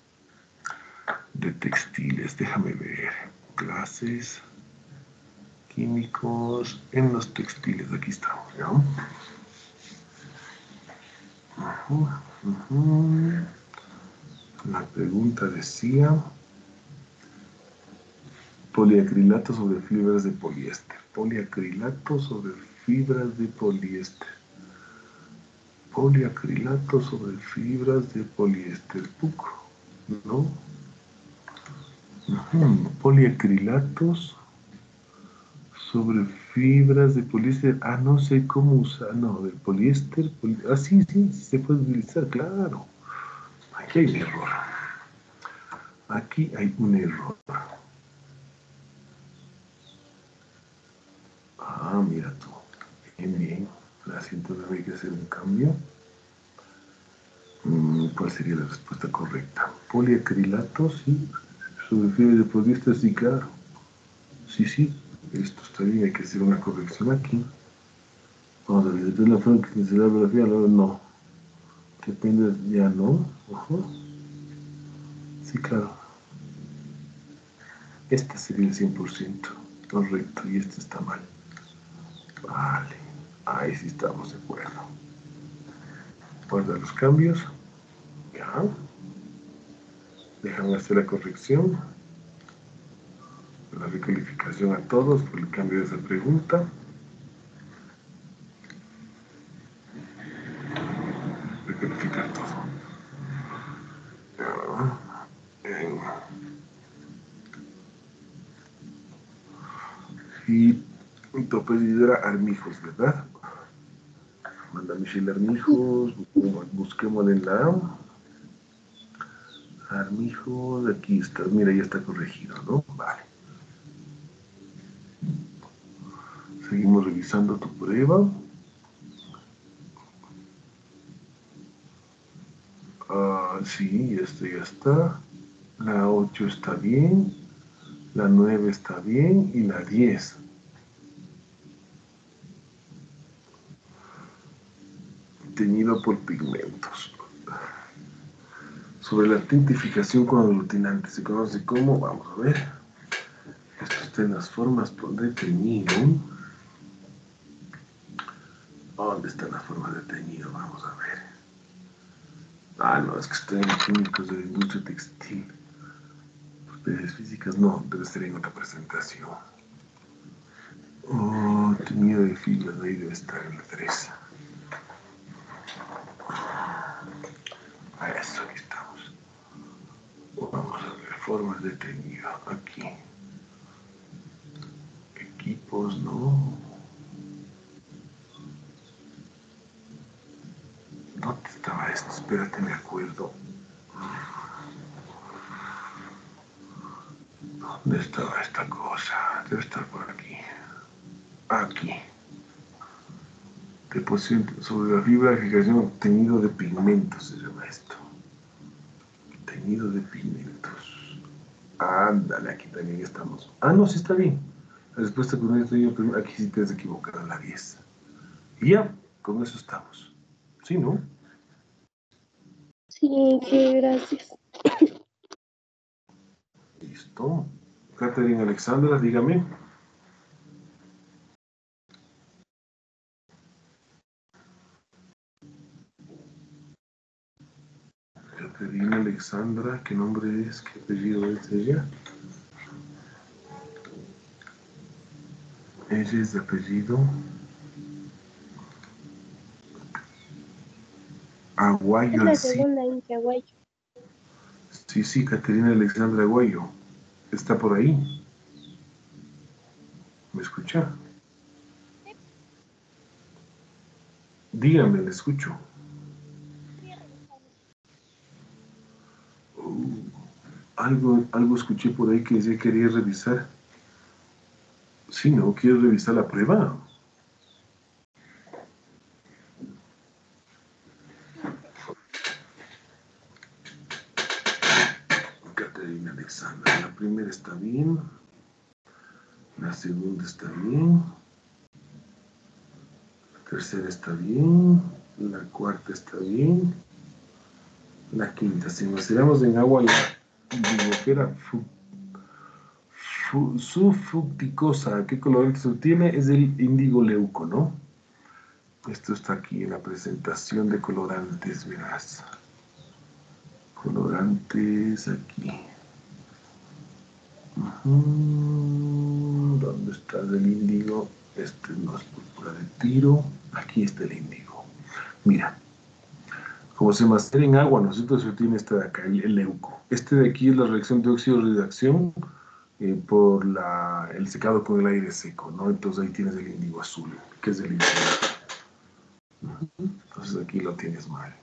de textiles? Déjame ver. Clases, químicos, en los textiles. Aquí estamos, ¿ya? Uh-huh, uh-huh. La pregunta decía... Poliacrilato sobre fibras de poliéster. Poliacrilato sobre fibras de poliéster. Poliacrilato sobre fibras de poliéster. Puc, ¿no? Uh-huh. Poliacrilatos sobre fibras de poliéster. Ah, no sé cómo usar. No, del poliéster. Poli... Ah, sí, sí, sí se puede utilizar, claro. Aquí hay un error. Aquí hay un error. Ah, mira tú. Bien, bien. La ciento nueve hay que hacer un cambio. ¿Cuál sería la respuesta correcta? Poliacrilato, sí. Sobre fibras de poliéster, sí, claro. Sí, sí, esto está bien, hay que hacer una corrección aquí. Vamos a ver, depende de la forma que se da la biografía, no, no. Depende, ya no. Ojo. Sí, claro. Este sería el cien por ciento. Correcto, y este está mal. Vale, ahí sí estamos de acuerdo. Guarda los cambios. Ya. Déjame hacer la corrección. La recalificación a todos por el cambio de esa pregunta. Recalificar todo. Ya. Y tu apellido era Armijos, ¿verdad? Manda Michelle Armijos, busquemos en la Armijos, aquí está, mira, ya está corregido, ¿no? Vale. Seguimos revisando tu prueba. Ah, sí, esto ya está. La ocho está bien, la nueve está bien y la diez. Teñido por pigmentos. Sobre la tintificación con aglutinante, se conoce como, vamos a ver, esto está en las formas de teñido. ¿Dónde están las formas de teñido? Vamos a ver. Ah, no, es que estoy en químicos de la industria textil. Propiedades físicas, no, debe ser en otra presentación. Oh, teñido de fibras, ahí debe estar en la tres. A eso, aquí estamos. Vamos a ver, formas de teñido, aquí. Equipos, no. ¿Dónde estaba esto? Espérate, me acuerdo. ¿Dónde estaba esta cosa? Debe estar por aquí. Aquí. Deposición sobre la fibra de fijación, teñido de pigmentos se llama esto. Teñido de pigmentos. Ándale, aquí también estamos. Ah, no, sí está bien. La respuesta con esto yo, aquí sí te has equivocado en la diez. Y ya, con eso estamos. ¿Sí, no? Sí, sí, gracias. Listo. Catherine Alexandra, dígame. Catherine Alexandra, ¿qué nombre es? ¿Qué apellido es ella? Ella es de apellido Aguayo. Es la segunda hincha, Aguayo. Sí, sí, Caterina Alexandra Aguayo. ¿Está por ahí? ¿Me escucha? Dígame, le escucho. Uh, algo, algo escuché por ahí que decía que quería revisar. Sí, ¿no? ¿Quiere revisar la prueba? Caterina Alexandra, la primera está bien. La segunda está bien. La tercera está bien. La cuarta está bien. La quinta, si nos tiramos en agua, la digo que era subfructicosa. ¿Qué colorante tiene? Es el índigo leuco, ¿no? Esto está aquí en la presentación de colorantes, verás. Colorantes aquí. Uh-huh. ¿Dónde está el índigo? Este no es púrpura de tiro. Aquí está el índigo. Mira. Como se macera en agua, nosotros se tiene este de acá, el leuco. Este de aquí es la reacción de óxido-reacción eh, por la, el secado con el aire seco, ¿no? Entonces ahí tienes el índigo azul, que es el índigo. Entonces aquí lo tienes mal.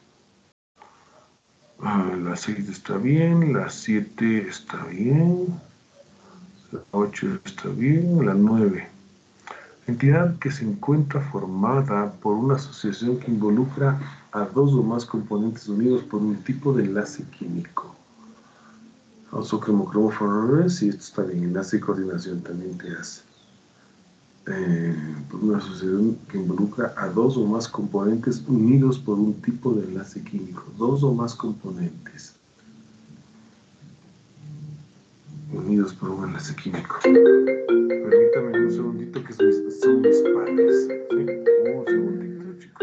Ah, la seis está bien, la siete está bien, la ocho está bien, la nueve. Entidad que se encuentra formada por una asociación que involucra a dos o más componentes unidos por un tipo de enlace químico. Also cromo for sí, esto está bien. Enlace y coordinación también te hace. Eh, una asociación que involucra a dos o más componentes unidos por un tipo de enlace químico. Dos o más componentes unidos por un enlace químico. Permítame un segundito que son mis, son mis padres. ¿Sí? Un segundito, chicos.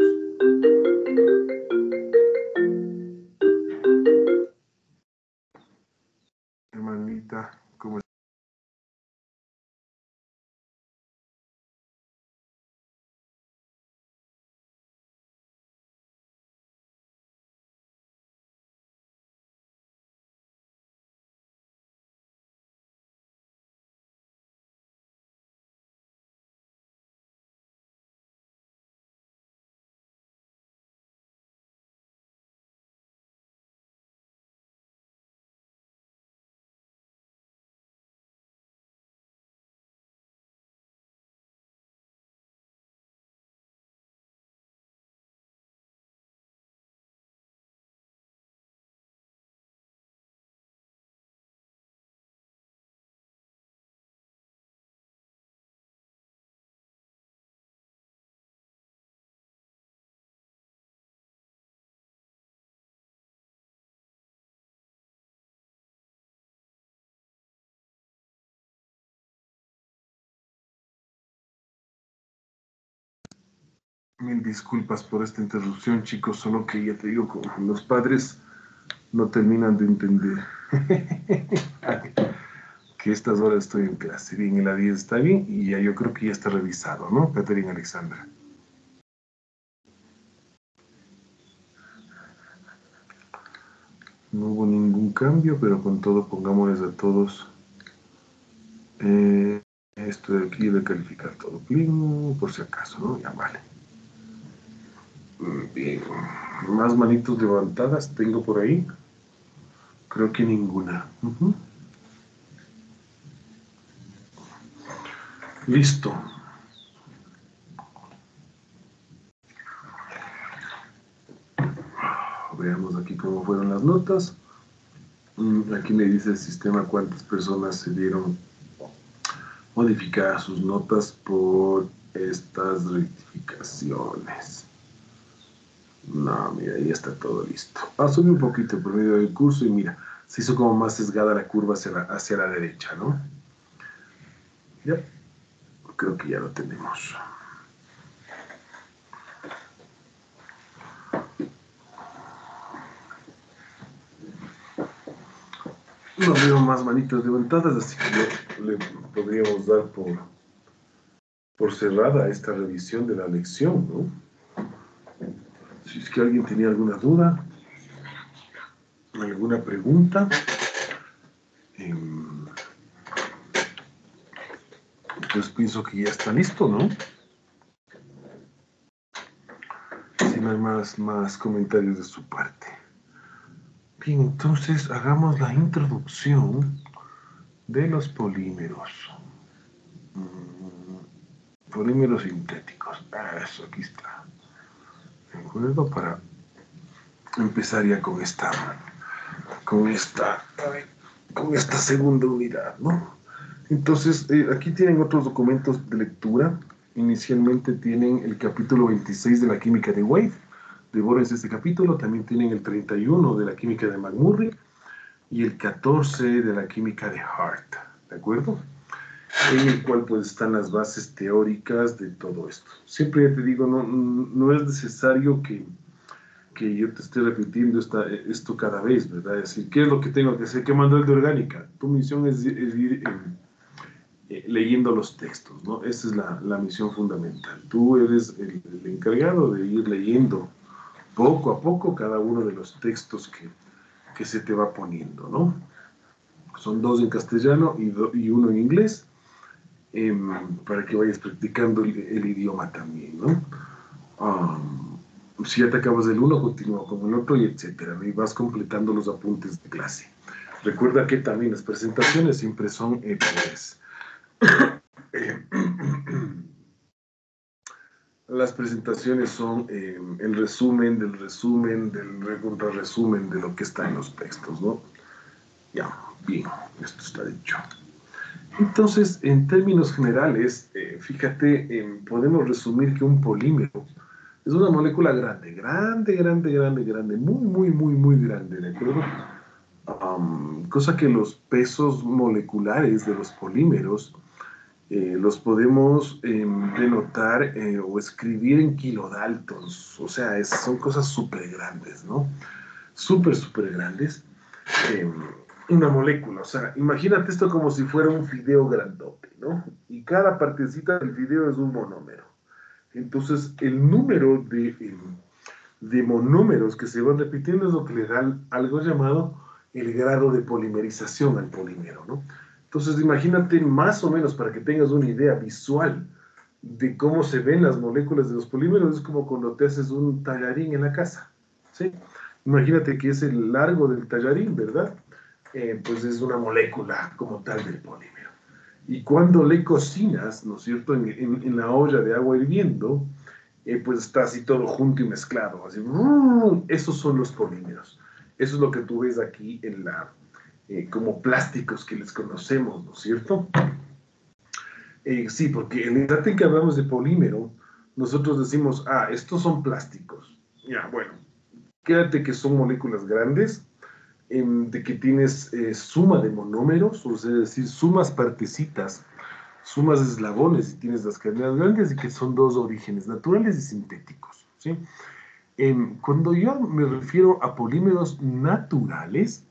Hermanita, ¿cómo estás? Mil disculpas por esta interrupción, chicos, solo que ya te digo, los padres no terminan de entender que estas horas estoy en clase. Bien, el A diez está bien y ya yo creo que ya está revisado, ¿no, Caterina Alexandra? No hubo ningún cambio, pero con todo pongámosles a todos eh, esto de aquí de calificar todo, por si acaso, ¿no? Ya vale. Bien, más manitos levantadas tengo por ahí. Creo que ninguna. Uh-huh. Listo. Veamos aquí cómo fueron las notas. Aquí me dice el sistema cuántas personas se dieron modificar sus notas por estas rectificaciones. No, mira, ahí está todo listo. Ah, subí un poquito por medio del curso y mira, se hizo como más sesgada la curva hacia la, hacia la derecha, ¿no? Ya, creo que ya lo tenemos. No veo más manitas levantadas, así que le, le podríamos dar por, por cerrada esta revisión de la lección, ¿no? Si es que alguien tenía alguna duda, alguna pregunta, eh, pues pienso que ya está listo, ¿no? Si no hay más, más comentarios de su parte. Bien, entonces hagamos la introducción de los polímeros. Mm, polímeros sintéticos. Ah, eso aquí está. ¿De acuerdo? Para empezar ya con esta, con esta, con esta segunda unidad, ¿no? Entonces, eh, aquí tienen otros documentos de lectura. Inicialmente tienen el capítulo veintiséis de la química de Wade. Devórense este capítulo. También tienen el treinta y uno de la química de McMurray y el catorce de la química de Hart, ¿de acuerdo? En el cual pues están las bases teóricas de todo esto. Siempre ya te digo, no, no es necesario que, que yo te esté repitiendo esta, esto cada vez, ¿verdad? Es decir, ¿qué es lo que tengo que hacer? ¿Qué manual de orgánica? Tu misión es, es ir eh, eh, leyendo los textos, ¿no? Esa es la, la misión fundamental. Tú eres el, el encargado de ir leyendo poco a poco cada uno de los textos que, que se te va poniendo, ¿no? Son dos en castellano y, do, y uno en inglés, eh, para que vayas practicando el, el idioma también, ¿no? Um, si ya te acabas del uno, continúa con el otro y etcétera, y vas completando los apuntes de clase. Recuerda que también las presentaciones siempre son eh, pues, eh, las presentaciones son eh, el resumen del resumen del recontra resumen de lo que está en los textos, ¿no? Ya, bien, esto está dicho. Entonces, en términos generales, eh, fíjate, eh, podemos resumir que un polímero es una molécula grande, grande, grande, grande, grande, muy, muy, muy, muy grande, ¿de acuerdo? Um, cosa que los pesos moleculares de los polímeros eh, los podemos eh, denotar eh, o escribir en kilodaltons, o sea, es, son cosas súper grandes, ¿no? Súper, súper grandes. Eh, una molécula, o sea, imagínate esto como si fuera un fideo grandote, ¿no? Y cada partecita del fideo es un monómero. Entonces, el número de, eh, de monómeros que se van repitiendo es lo que le da algo llamado el grado de polimerización al polímero, ¿no? Entonces, imagínate más o menos para que tengas una idea visual de cómo se ven las moléculas de los polímeros, es como cuando te haces un tallarín en la casa, ¿sí? Imagínate que es el largo del tallarín, ¿verdad? Eh, pues es una molécula como tal del polímero. Y cuando le cocinas, ¿no es cierto?, en, en, en la olla de agua hirviendo, eh, pues está así todo junto y mezclado. Así, ¡uh! Esos son los polímeros. Eso es lo que tú ves aquí en la, eh, como plásticos que les conocemos, ¿no es cierto? Eh, sí, porque en el instante en que hablamos de polímero, nosotros decimos, ah, estos son plásticos. Ya, bueno, quédate que son moléculas grandes, eh, de que tienes eh, suma de monómeros, o sea, es decir, sumas partecitas, sumas eslabones, y tienes las cadenas grandes, y que son dos orígenes, naturales y sintéticos, ¿sí? Eh, cuando yo me refiero a polímeros naturales,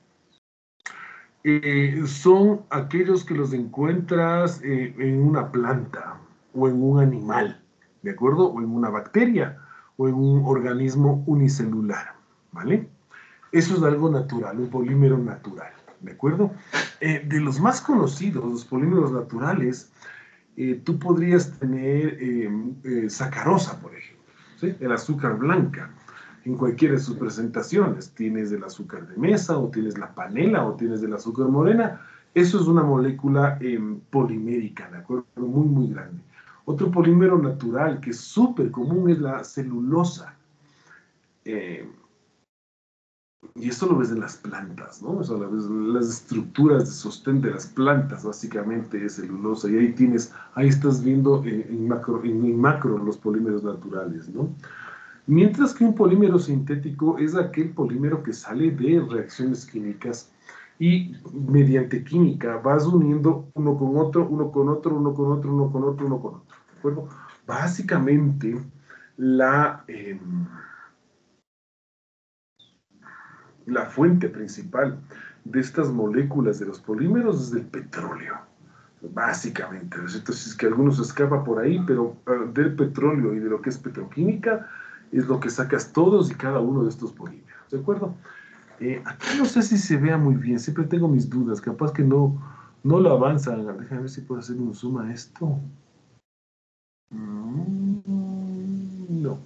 eh, son aquellos que los encuentras eh, en una planta o en un animal, ¿de acuerdo? O en una bacteria o en un organismo unicelular, ¿vale? Eso es algo natural, un polímero natural, ¿de acuerdo? Eh, de los más conocidos, los polímeros naturales, eh, tú podrías tener eh, eh, sacarosa, por ejemplo, ¿sí? El azúcar blanca, en cualquiera de sus presentaciones. Tienes el azúcar de mesa, o tienes la panela, o tienes el azúcar morena. Eso es una molécula eh, polimérica, ¿de acuerdo? Muy, muy grande. Otro polímero natural que es súper común es la celulosa. Eh, y esto lo ves en las plantas, ¿no? O sea, las estructuras de sostén de las plantas, básicamente, es celulosa. Y ahí tienes, ahí estás viendo en, en, macro, en, en macro los polímeros naturales, ¿no? Mientras que un polímero sintético es aquel polímero que sale de reacciones químicas y mediante química vas uniendo uno con otro, uno con otro, uno con otro, uno con otro, uno con otro, ¿de acuerdo? Básicamente, la, eh, la fuente principal de estas moléculas de los polímeros es el petróleo, básicamente. Entonces, es que algunos escapa por ahí, pero uh, del petróleo y de lo que es petroquímica es lo que sacas todos y cada uno de estos polímeros, ¿de acuerdo? Eh, aquí no sé si se vea muy bien, siempre tengo mis dudas, capaz que no, no lo avanzan. Déjame ver si puedo hacer un zoom a esto. Mm, no.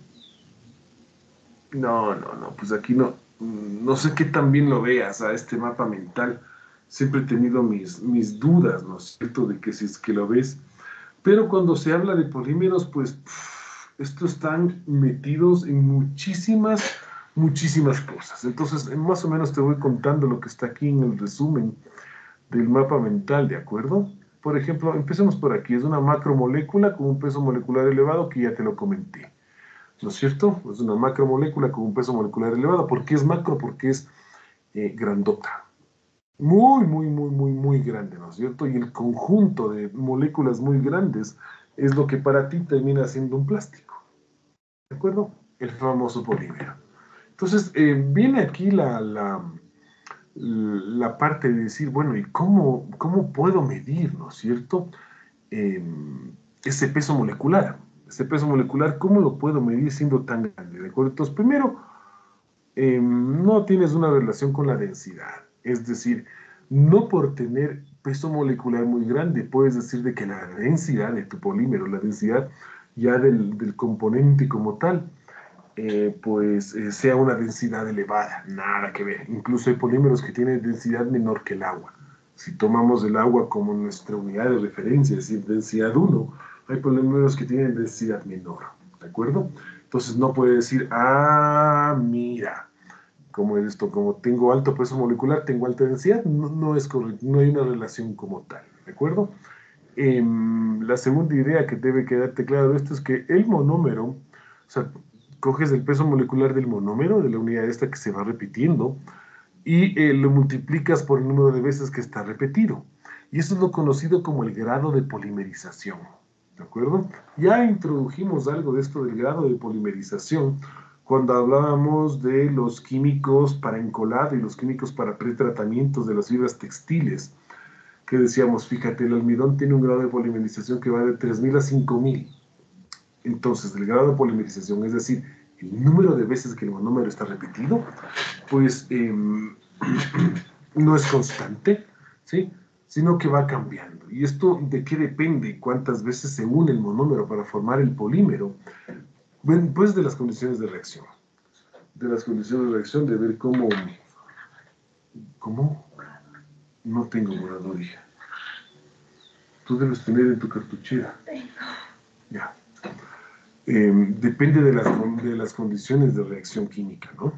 No, no, no, pues aquí no, no sé qué tan bien lo veas a este mapa mental. Siempre he tenido mis, mis dudas, ¿no es cierto?, de que si es que lo ves. Pero cuando se habla de polímeros, pues pff, estos están metidos en muchísimas, muchísimas cosas. Entonces, más o menos te voy contando lo que está aquí en el resumen del mapa mental, ¿de acuerdo? Por ejemplo, empecemos por aquí. Es una macromolécula con un peso molecular elevado que ya te lo comenté, ¿no es cierto? Es una macromolécula con un peso molecular elevado. ¿Por qué es macro? Porque es eh, grandota. Muy, muy, muy, muy, muy grande, ¿no es cierto? Y el conjunto de moléculas muy grandes es lo que para ti termina siendo un plástico, ¿de acuerdo? El famoso polímero. Entonces, eh, viene aquí la, la, la parte de decir, bueno, ¿y cómo, cómo puedo medir, ¿no es cierto? Eh, ese peso molecular. Ese peso molecular, ¿cómo lo puedo medir siendo tan grande? ¿De acuerdo? Entonces, primero, eh, no tienes una relación con la densidad. Es decir, no por tener peso molecular muy grande puedes decir de que la densidad de tu polímero, la densidad ya del, del componente como tal, eh, pues eh, sea una densidad elevada. Nada que ver. Incluso hay polímeros que tienen densidad menor que el agua. Si tomamos el agua como nuestra unidad de referencia, es decir, densidad uno, hay polímeros que tienen densidad menor, ¿de acuerdo? Entonces no puede decir, ah, mira, como esto, como tengo alto peso molecular, tengo alta densidad, no, no es correcto, no hay una relación como tal, ¿de acuerdo? Eh, la segunda idea que debe quedarte claro de esto es que el monómero, o sea, coges el peso molecular del monómero, de la unidad esta que se va repitiendo, y eh, lo multiplicas por el número de veces que está repetido. Y eso es lo conocido como el grado de polimerización, ¿de acuerdo? Ya introdujimos algo de esto del grado de polimerización cuando hablábamos de los químicos para encolado y los químicos para pretratamientos de las fibras textiles, que decíamos, fíjate, el almidón tiene un grado de polimerización que va de tres mil a cinco mil. Entonces, el grado de polimerización, es decir, el número de veces que el monómero está repetido, pues eh, no es constante, ¿sí? Sino que va cambiando. ¿Y esto de qué depende? ¿Cuántas veces se une el monómero para formar el polímero? Bueno, pues de las condiciones de reacción. De las condiciones de reacción, de ver cómo... ¿Cómo? No tengo borrador, hija. Tú debes tener en tu cartuchera. Ya. Eh, depende de las, de las condiciones de reacción química, ¿no?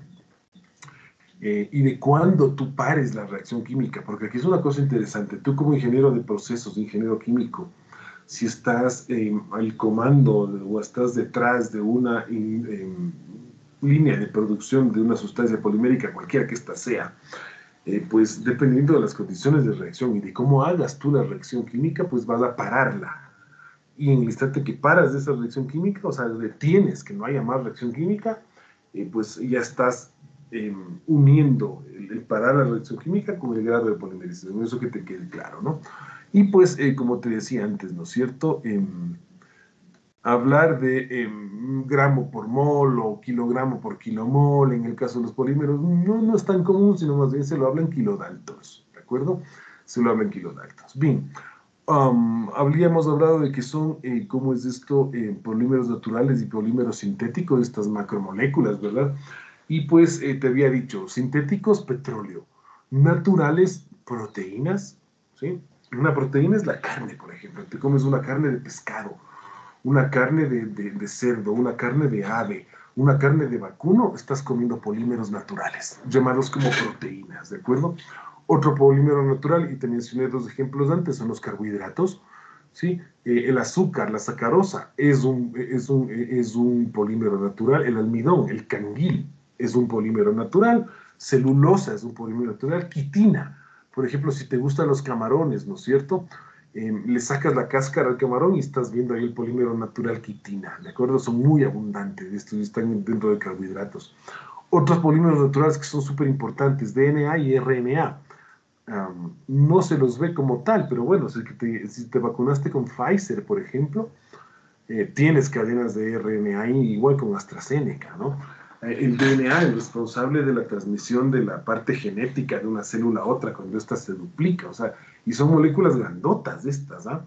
Eh, y de cuándo tú pares la reacción química, porque aquí es una cosa interesante. Tú como ingeniero de procesos, ingeniero químico, si estás eh, al comando o estás detrás de una in, eh, línea de producción de una sustancia polimérica, cualquiera que ésta sea, eh, pues dependiendo de las condiciones de reacción y de cómo hagas tú la reacción química, pues vas a pararla. Y en el instante que paras de esa reacción química, o sea, detienes que no haya más reacción química, eh, pues ya estás eh, uniendo el, el parar la reacción química con el grado de polimerización, eso que te quede claro, ¿no? Y pues, eh, como te decía antes, ¿no es cierto? Eh, hablar de eh, gramo por mol o kilogramo por kilomol, en el caso de los polímeros, no, no es tan común, sino más bien se lo habla en kilodaltons, ¿de acuerdo? Se lo habla en kilodaltons. Bien. Um, habríamos hablado de que son, eh, ¿cómo es esto? Eh, polímeros naturales y polímeros sintéticos, estas macromoléculas, ¿verdad? Y pues eh, te había dicho, sintéticos, petróleo, naturales, proteínas, ¿sí? Una proteína es la carne, por ejemplo, te comes una carne de pescado, una carne de, de, de cerdo, una carne de ave, una carne de vacuno, estás comiendo polímeros naturales, llamados como proteínas, ¿de acuerdo? Otro polímero natural, y te mencioné dos ejemplos antes, son los carbohidratos, ¿sí? Eh, el azúcar, la sacarosa, es un, es, un, es un polímero natural. El almidón, el canguil, es un polímero natural. Celulosa es un polímero natural. Quitina, por ejemplo, si te gustan los camarones, ¿no es cierto? Eh, le sacas la cáscara al camarón y estás viendo ahí el polímero natural quitina, ¿de acuerdo? Son muy abundantes, estos están dentro de carbohidratos. Otros polímeros naturales que son súper importantes, D N A y R N A. Um, no se los ve como tal, pero bueno, si te, si te vacunaste con Pfizer, por ejemplo, eh, tienes cadenas de R N A igual con AstraZeneca, ¿no? Eh, el D N A es responsable de la transmisión de la parte genética de una célula a otra cuando ésta se duplica, o sea, y son moléculas grandotas estas, ¿ah?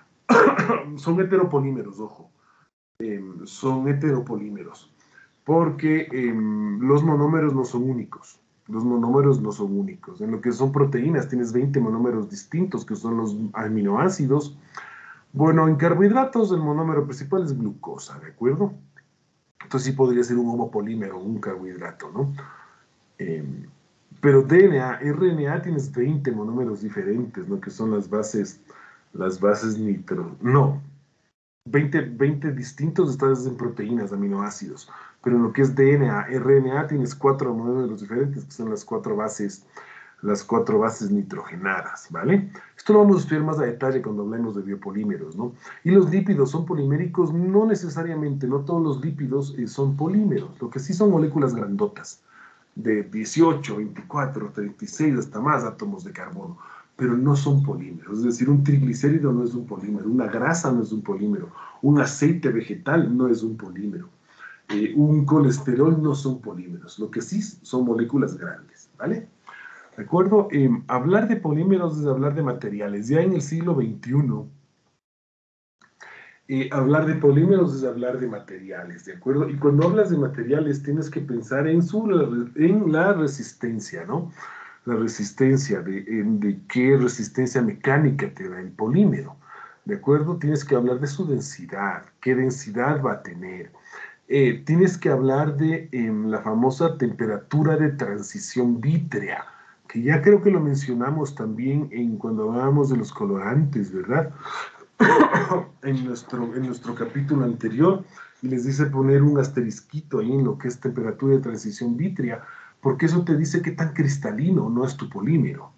Son heteropolímeros, ojo, eh, son heteropolímeros, porque eh, los monómeros no son únicos. Los monómeros no son únicos. En lo que son proteínas tienes veinte monómeros distintos, que son los aminoácidos. Bueno, en carbohidratos el monómero principal es glucosa, ¿de acuerdo? Entonces sí podría ser un homopolímero, un carbohidrato, ¿no? Eh, pero D N A, R N A tienes veinte monómeros diferentes, ¿no? Que son las bases, las bases nitro... No, veinte, veinte distintos estás en proteínas, aminoácidos, pero en lo que es D N A, R N A tienes cuatro monómeros diferentes, que son las cuatro bases, las cuatro bases nitrogenadas, ¿vale? Esto lo vamos a estudiar más a detalle cuando hablemos de biopolímeros, ¿no? Y los lípidos son poliméricos, no necesariamente, no todos los lípidos eh, son polímeros, lo que sí son moléculas grandotas, de dieciocho, veinticuatro, treinta y seis, hasta más átomos de carbono, pero no son polímeros. Es decir, un triglicérido no es un polímero, una grasa no es un polímero, un aceite vegetal no es un polímero, eh, un colesterol no son polímeros, lo que sí son moléculas grandes, ¿vale? ¿De acuerdo? Eh, hablar de polímeros es hablar de materiales. Ya en el siglo veintiuno, eh, hablar de polímeros es hablar de materiales, ¿de acuerdo? Y cuando hablas de materiales tienes que pensar en, su, en la resistencia, ¿no? La resistencia, de, de qué resistencia mecánica te da el polímero, ¿de acuerdo? Tienes que hablar de su densidad, qué densidad va a tener, eh, tienes que hablar de eh, la famosa temperatura de transición vítrea, que ya creo que lo mencionamos también en cuando hablábamos de los colorantes, ¿verdad? en, nuestro, en nuestro capítulo anterior, y les dice poner un asterisquito ahí en lo que es temperatura de transición vítrea, porque eso te dice qué tan cristalino no es tu polímero.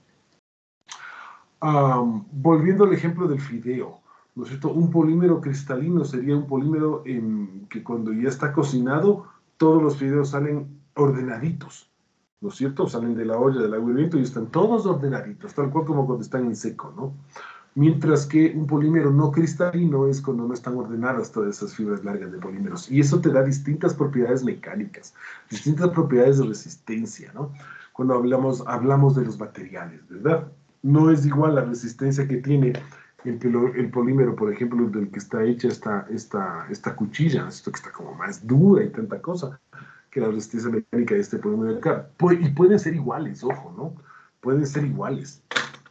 Um, volviendo al ejemplo del fideo, ¿no es cierto? Un polímero cristalino sería un polímero en, que cuando ya está cocinado, todos los fideos salen ordenaditos, ¿no es cierto? Salen de la olla, del agua hirviendo y están todos ordenaditos, tal cual como cuando están en seco, ¿no? Mientras que un polímero no cristalino es cuando no están ordenadas todas esas fibras largas de polímeros. Y eso te da distintas propiedades mecánicas, distintas propiedades de resistencia, ¿no? Cuando hablamos, hablamos de los materiales, ¿verdad? No es igual la resistencia que tiene el, el polímero, por ejemplo, del que está hecha esta, esta, esta cuchilla, esto que está como más dura y tanta cosa, que la resistencia mecánica de este polímero de acá. Y pueden ser iguales, ojo, ¿no? Pueden ser iguales.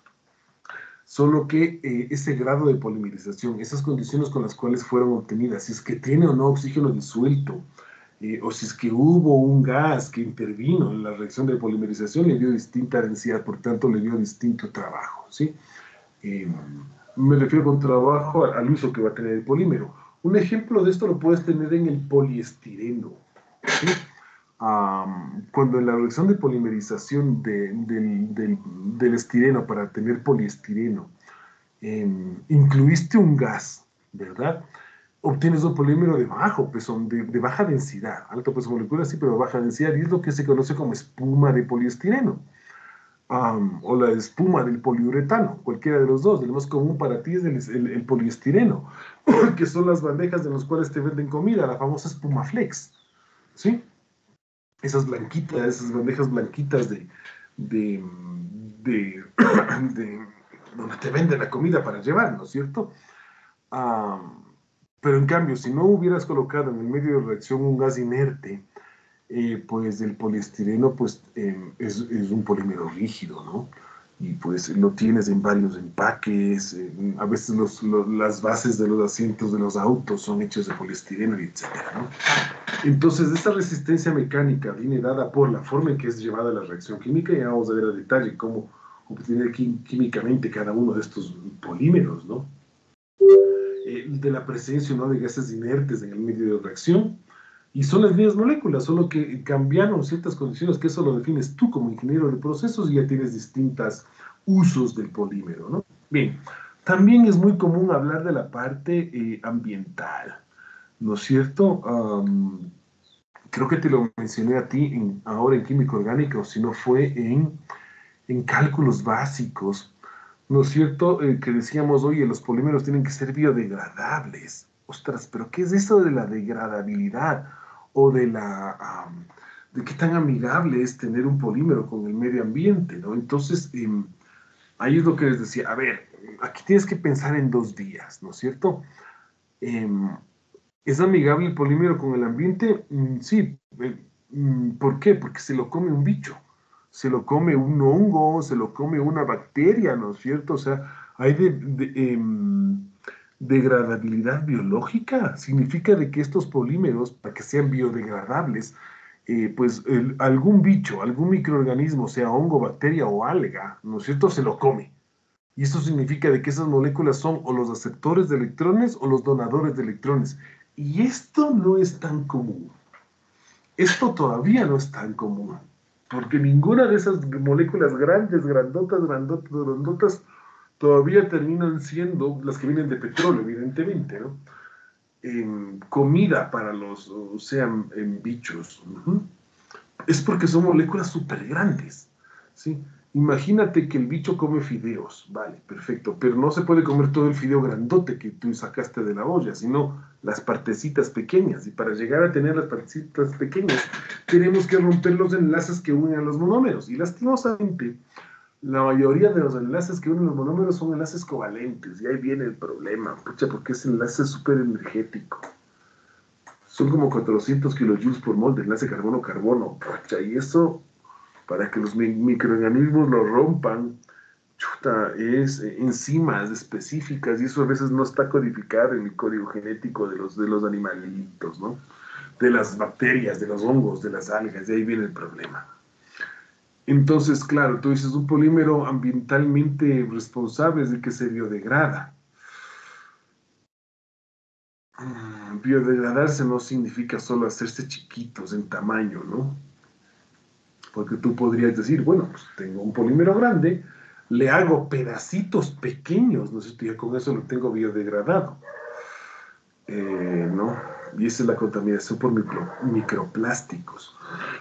Solo que eh, ese grado de polimerización, esas condiciones con las cuales fueron obtenidas, si es que tiene o no oxígeno disuelto, eh, o si es que hubo un gas que intervino en la reacción de polimerización, le dio distinta densidad, por tanto le dio distinto trabajo, ¿sí? Eh, me refiero con trabajo al, al uso que va a tener el polímero. Un ejemplo de esto lo puedes tener en el poliestireno, ¿sí? Um, cuando en la reacción de polimerización de, del, del, del estireno para tener poliestireno eh, incluiste un gas, ¿verdad? Obtienes un polímero de bajo peso, de, de baja densidad, alto peso molecular, sí, pero baja densidad, y es lo que se conoce como espuma de poliestireno. Um, o la espuma del poliuretano, cualquiera de los dos. El más común para ti es el, el, el poliestireno, que son las bandejas de las cuales te venden comida, la famosa espuma flex, ¿sí? Esas blanquitas, esas bandejas blanquitas de, de, de, de donde te venden la comida para llevar, ¿no es cierto? Um, pero en cambio, si no hubieras colocado en el medio de reacción un gas inerte, eh, pues el poliestireno pues, eh, es, es un polímero rígido, ¿no? Y pues lo tienes en varios empaques, eh, a veces los, los, las bases de los asientos de los autos son hechas de poliestireno, y etcétera, ¿no? Entonces, esta resistencia mecánica viene dada por la forma en que es llevada la reacción química, y vamos a ver a detalle cómo obtener químicamente cada uno de estos polímeros, ¿no? Eh, de la presencia o no de gases inertes en el medio de reacción, y son las mismas moléculas, solo que cambiaron ciertas condiciones, que eso lo defines tú como ingeniero de procesos, y ya tienes distintos usos del polímero, ¿no? Bien, también es muy común hablar de la parte eh, ambiental, ¿no es cierto? Um, creo que te lo mencioné a ti en, ahora en química orgánica, o si no fue en, en cálculos básicos, ¿no es cierto? Eh, que decíamos, oye, los polímeros tienen que ser biodegradables. Ostras, pero ¿qué es eso de la degradabilidad? O de la... Um, de qué tan amigable es tener un polímero con el medio ambiente, ¿no? Entonces, eh, ahí es lo que les decía, a ver, aquí tienes que pensar en dos días, ¿no es cierto? Eh, ¿Es amigable el polímero con el ambiente? Mm, sí. Eh, mm, ¿por qué? Porque se lo come un bicho, se lo come un hongo, se lo come una bacteria, ¿no es cierto? O sea, hay de, de, eh, degradabilidad biológica. Significa de que estos polímeros, para que sean biodegradables, eh, pues el, algún bicho, algún microorganismo, sea hongo, bacteria o alga, ¿no es cierto?, se lo come. Y esto significa de que esas moléculas son o los aceptores de electrones o los donadores de electrones. Y esto no es tan común. Esto todavía no es tan común. Porque ninguna de esas moléculas grandes, grandotas, grandotas, grandotas, todavía terminan siendo las que vienen de petróleo, evidentemente, ¿no? En comida para los, o sea, en bichos. Uh-huh. Es porque son moléculas súper grandes, ¿sí? Imagínate que el bicho come fideos, vale, perfecto, pero no se puede comer todo el fideo grandote que tú sacaste de la olla, sino las partecitas pequeñas, y para llegar a tener las partecitas pequeñas tenemos que romper los enlaces que unen a los monómeros, y lastimosamente la mayoría de los enlaces que unen los monómeros son enlaces covalentes, y ahí viene el problema, pucha, porque ese enlace es súper energético. Son como cuatrocientos kilojoules por mol de enlace carbono-carbono, pucha, y eso, para que los mi microorganismos lo rompan, chuta, es eh, enzimas específicas, y eso a veces no está codificado en el código genético de los, de los animalitos, ¿no? de las bacterias, de los hongos, de las algas, de ahí viene el problema. Entonces, claro, tú dices un polímero ambientalmente responsable es el que se biodegrada. Biodegradarse no significa solo hacerse chiquitos en tamaño, ¿no? Porque tú podrías decir, bueno, pues tengo un polímero grande, le hago pedacitos pequeños, ¿no sé si ya con eso lo tengo biodegradado? Eh, ¿no? Y esa es la contaminación por micro, microplásticos.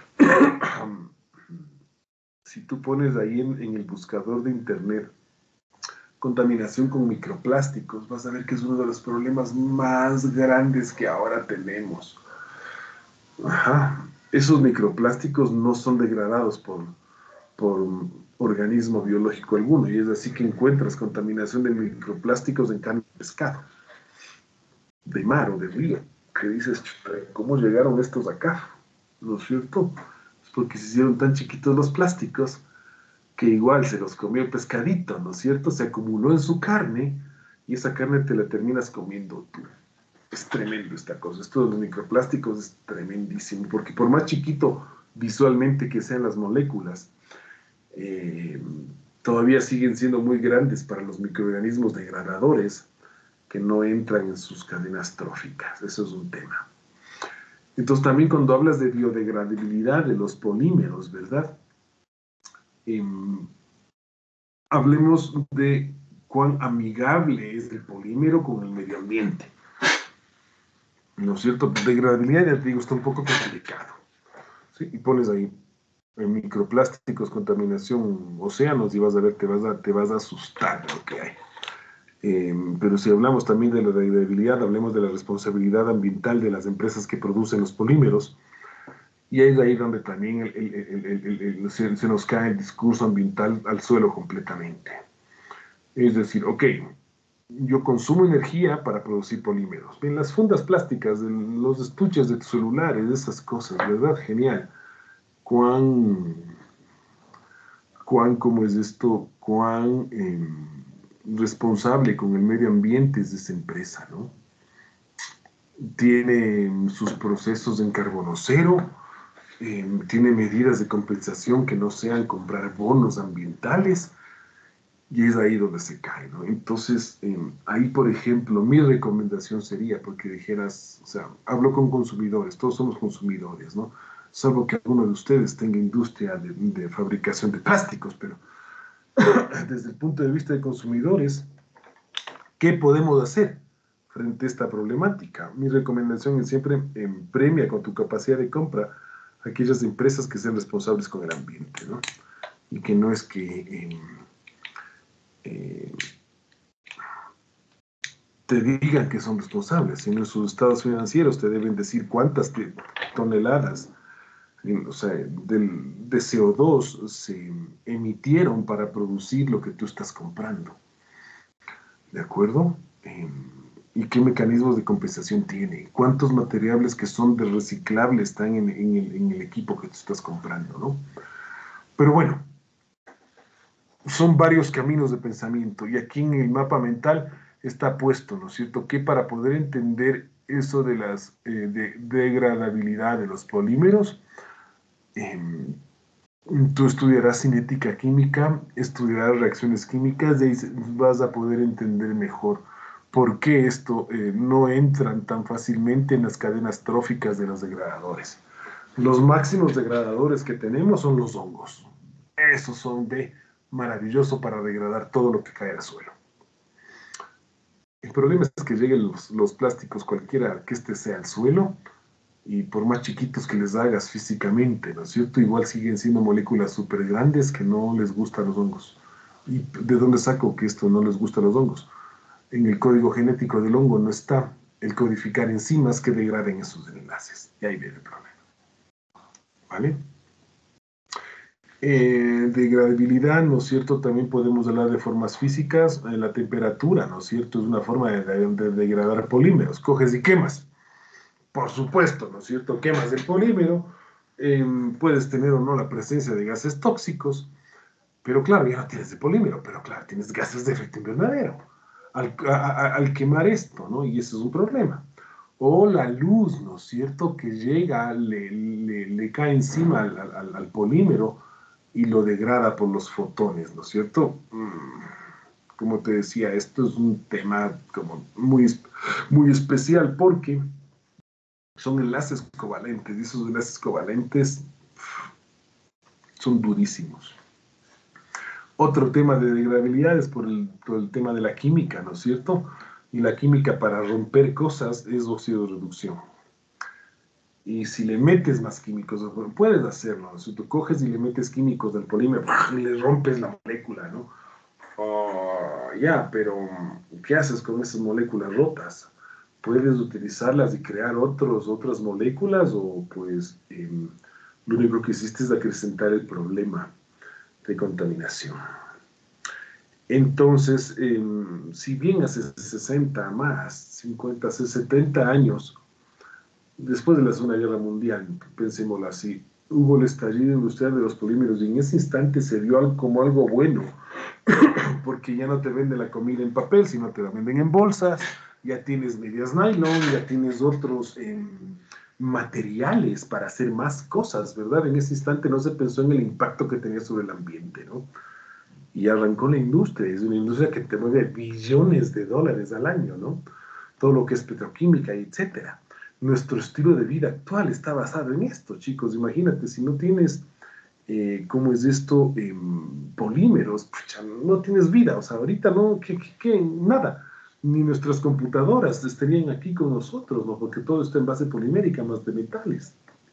Si tú pones ahí en, en el buscador de internet contaminación con microplásticos, vas a ver que es uno de los problemas más grandes que ahora tenemos. Ajá. Esos microplásticos no son degradados por, por organismo biológico alguno, y es así que encuentras contaminación de microplásticos en carne de pescado, de mar o de río, que dices, ¿cómo llegaron estos acá? ¿No es cierto? Es porque se hicieron tan chiquitos los plásticos que igual se los comió el pescadito, ¿no es cierto? Se acumuló en su carne y esa carne te la terminas comiendo tú. Es tremendo esta cosa. Esto de los microplásticos es tremendísimo, porque por más chiquito visualmente que sean las moléculas, eh, todavía siguen siendo muy grandes para los microorganismos degradadores que no entran en sus cadenas tróficas. Eso es un tema. Entonces también cuando hablas de biodegradabilidad de los polímeros, ¿verdad? Eh, hablemos de cuán amigable es el polímero con el medio ambiente. ¿No es cierto? Degradabilidad, ya te digo, está un poco complicado. ¿Sí? Y pones ahí en microplásticos, contaminación, océanos, y vas a ver, te vas a, te vas a asustar de lo que hay. Eh, pero si hablamos también de la degradabilidad, hablemos de la responsabilidad ambiental de las empresas que producen los polímeros. Y es ahí donde también el, el, el, el, el, se, se nos cae el discurso ambiental al suelo completamente. Es decir, ok, yo consumo energía para producir polímeros. Bien, las fundas plásticas, los estuches de tus celulares, esas cosas, ¿verdad? Genial. ¿Cuán, cuán cómo es esto? ¿Cuán eh, responsable con el medio ambiente es esa empresa, ¿no? Tiene sus procesos en carbono cero. Eh, tiene medidas de compensación que no sean comprar bonos ambientales, y es ahí donde se cae, ¿no? Entonces, eh, ahí, por ejemplo, mi recomendación sería, porque dijeras, o sea, hablo con consumidores, todos somos consumidores, ¿no? Salvo que alguno de ustedes tenga industria de, de fabricación de plásticos, pero desde el punto de vista de consumidores, ¿qué podemos hacer frente a esta problemática? Mi recomendación es siempre, eh, premia con tu capacidad de compra aquellas empresas que sean responsables con el ambiente, ¿no? Y que no es que eh, eh, te digan que son responsables, sino en sus estados financieros te deben decir cuántas toneladas o sea, del, de C O dos se emitieron para producir lo que tú estás comprando. ¿De acuerdo? Eh, ¿Y qué mecanismos de compensación tiene? ¿Cuántos materiales que son de reciclable están en, en, el, en el equipo que tú estás comprando, ¿no? Pero bueno, son varios caminos de pensamiento y aquí en el mapa mental está puesto, ¿no es cierto?, que para poder entender eso de la eh, de degradabilidad de los polímeros, eh, tú estudiarás cinética química, estudiarás reacciones químicas y ahí vas a poder entender mejor por qué esto eh, no entran tan fácilmente en las cadenas tróficas de los degradadores. Los máximos degradadores que tenemos son los hongos. Esos son de maravilloso para degradar todo lo que cae al suelo. El problema es que lleguen los, los plásticos, cualquiera que este sea al suelo, y por más chiquitos que les hagas físicamente, ¿no es cierto? Igual siguen siendo moléculas súper grandes que no les gustan los hongos. ¿Y de dónde saco que esto no les gusta a los hongos? En el código genético del hongo no está el codificar enzimas que degraden esos enlaces. Y ahí viene el problema. ¿Vale? Eh, degradabilidad, ¿no es cierto? También podemos hablar de formas físicas. Eh, la temperatura, ¿no es cierto? Es una forma de, de, de degradar polímeros. Coges y quemas. Por supuesto, ¿no es cierto? Quemas el polímero. Eh, puedes tener o no la presencia de gases tóxicos. Pero claro, ya no tienes de polímero. Pero claro, tienes gases de efecto invernadero. Al, a, a, al quemar esto, ¿no? Y eso es un problema. o la luz, ¿no es cierto?, que llega, le, le, le cae encima al, al, al polímero y lo degrada por los fotones, ¿no es cierto? Como te decía, esto es un tema como muy, muy especial porque son enlaces covalentes y esos enlaces covalentes son durísimos. Otro tema de degradabilidad es por el, por el tema de la química, ¿no es cierto? Y la química para romper cosas es oxidorreducción. Y si le metes más químicos, puedes hacerlo, ¿no? Si tú coges y le metes químicos del polímero y le rompes la molécula, ¿no? Oh, ya, pero ¿qué haces con esas moléculas rotas? ¿Puedes utilizarlas y crear otros, otras moléculas o pues eh, lo único que hiciste es acrecentar el problema de contaminación? Entonces, eh, si bien hace sesenta más, cincuenta, setenta años, después de la Segunda Guerra Mundial, pensémoslo así, hubo el estallido industrial de los polímeros y en ese instante se vio como algo bueno, porque ya no te venden la comida en papel, sino te la venden en bolsas, ya tienes medias nylon, ya tienes otros eh, materiales para hacer más cosas, ¿verdad? En ese instante no se pensó en el impacto que tenía sobre el ambiente, ¿no? Y arrancó la industria, es una industria que te mueve billones de dólares al año, ¿no? Todo lo que es petroquímica, etcétera. Nuestro estilo de vida actual está basado en esto, chicos. Imagínate, si no tienes, eh, ¿cómo es esto? Eh, polímeros, pucha, no tienes vida. O sea, ahorita no, ¿qué, qué, qué? Nada. Ni nuestras computadoras estarían aquí con nosotros, ¿no? Porque todo está en base polimérica, más de metales.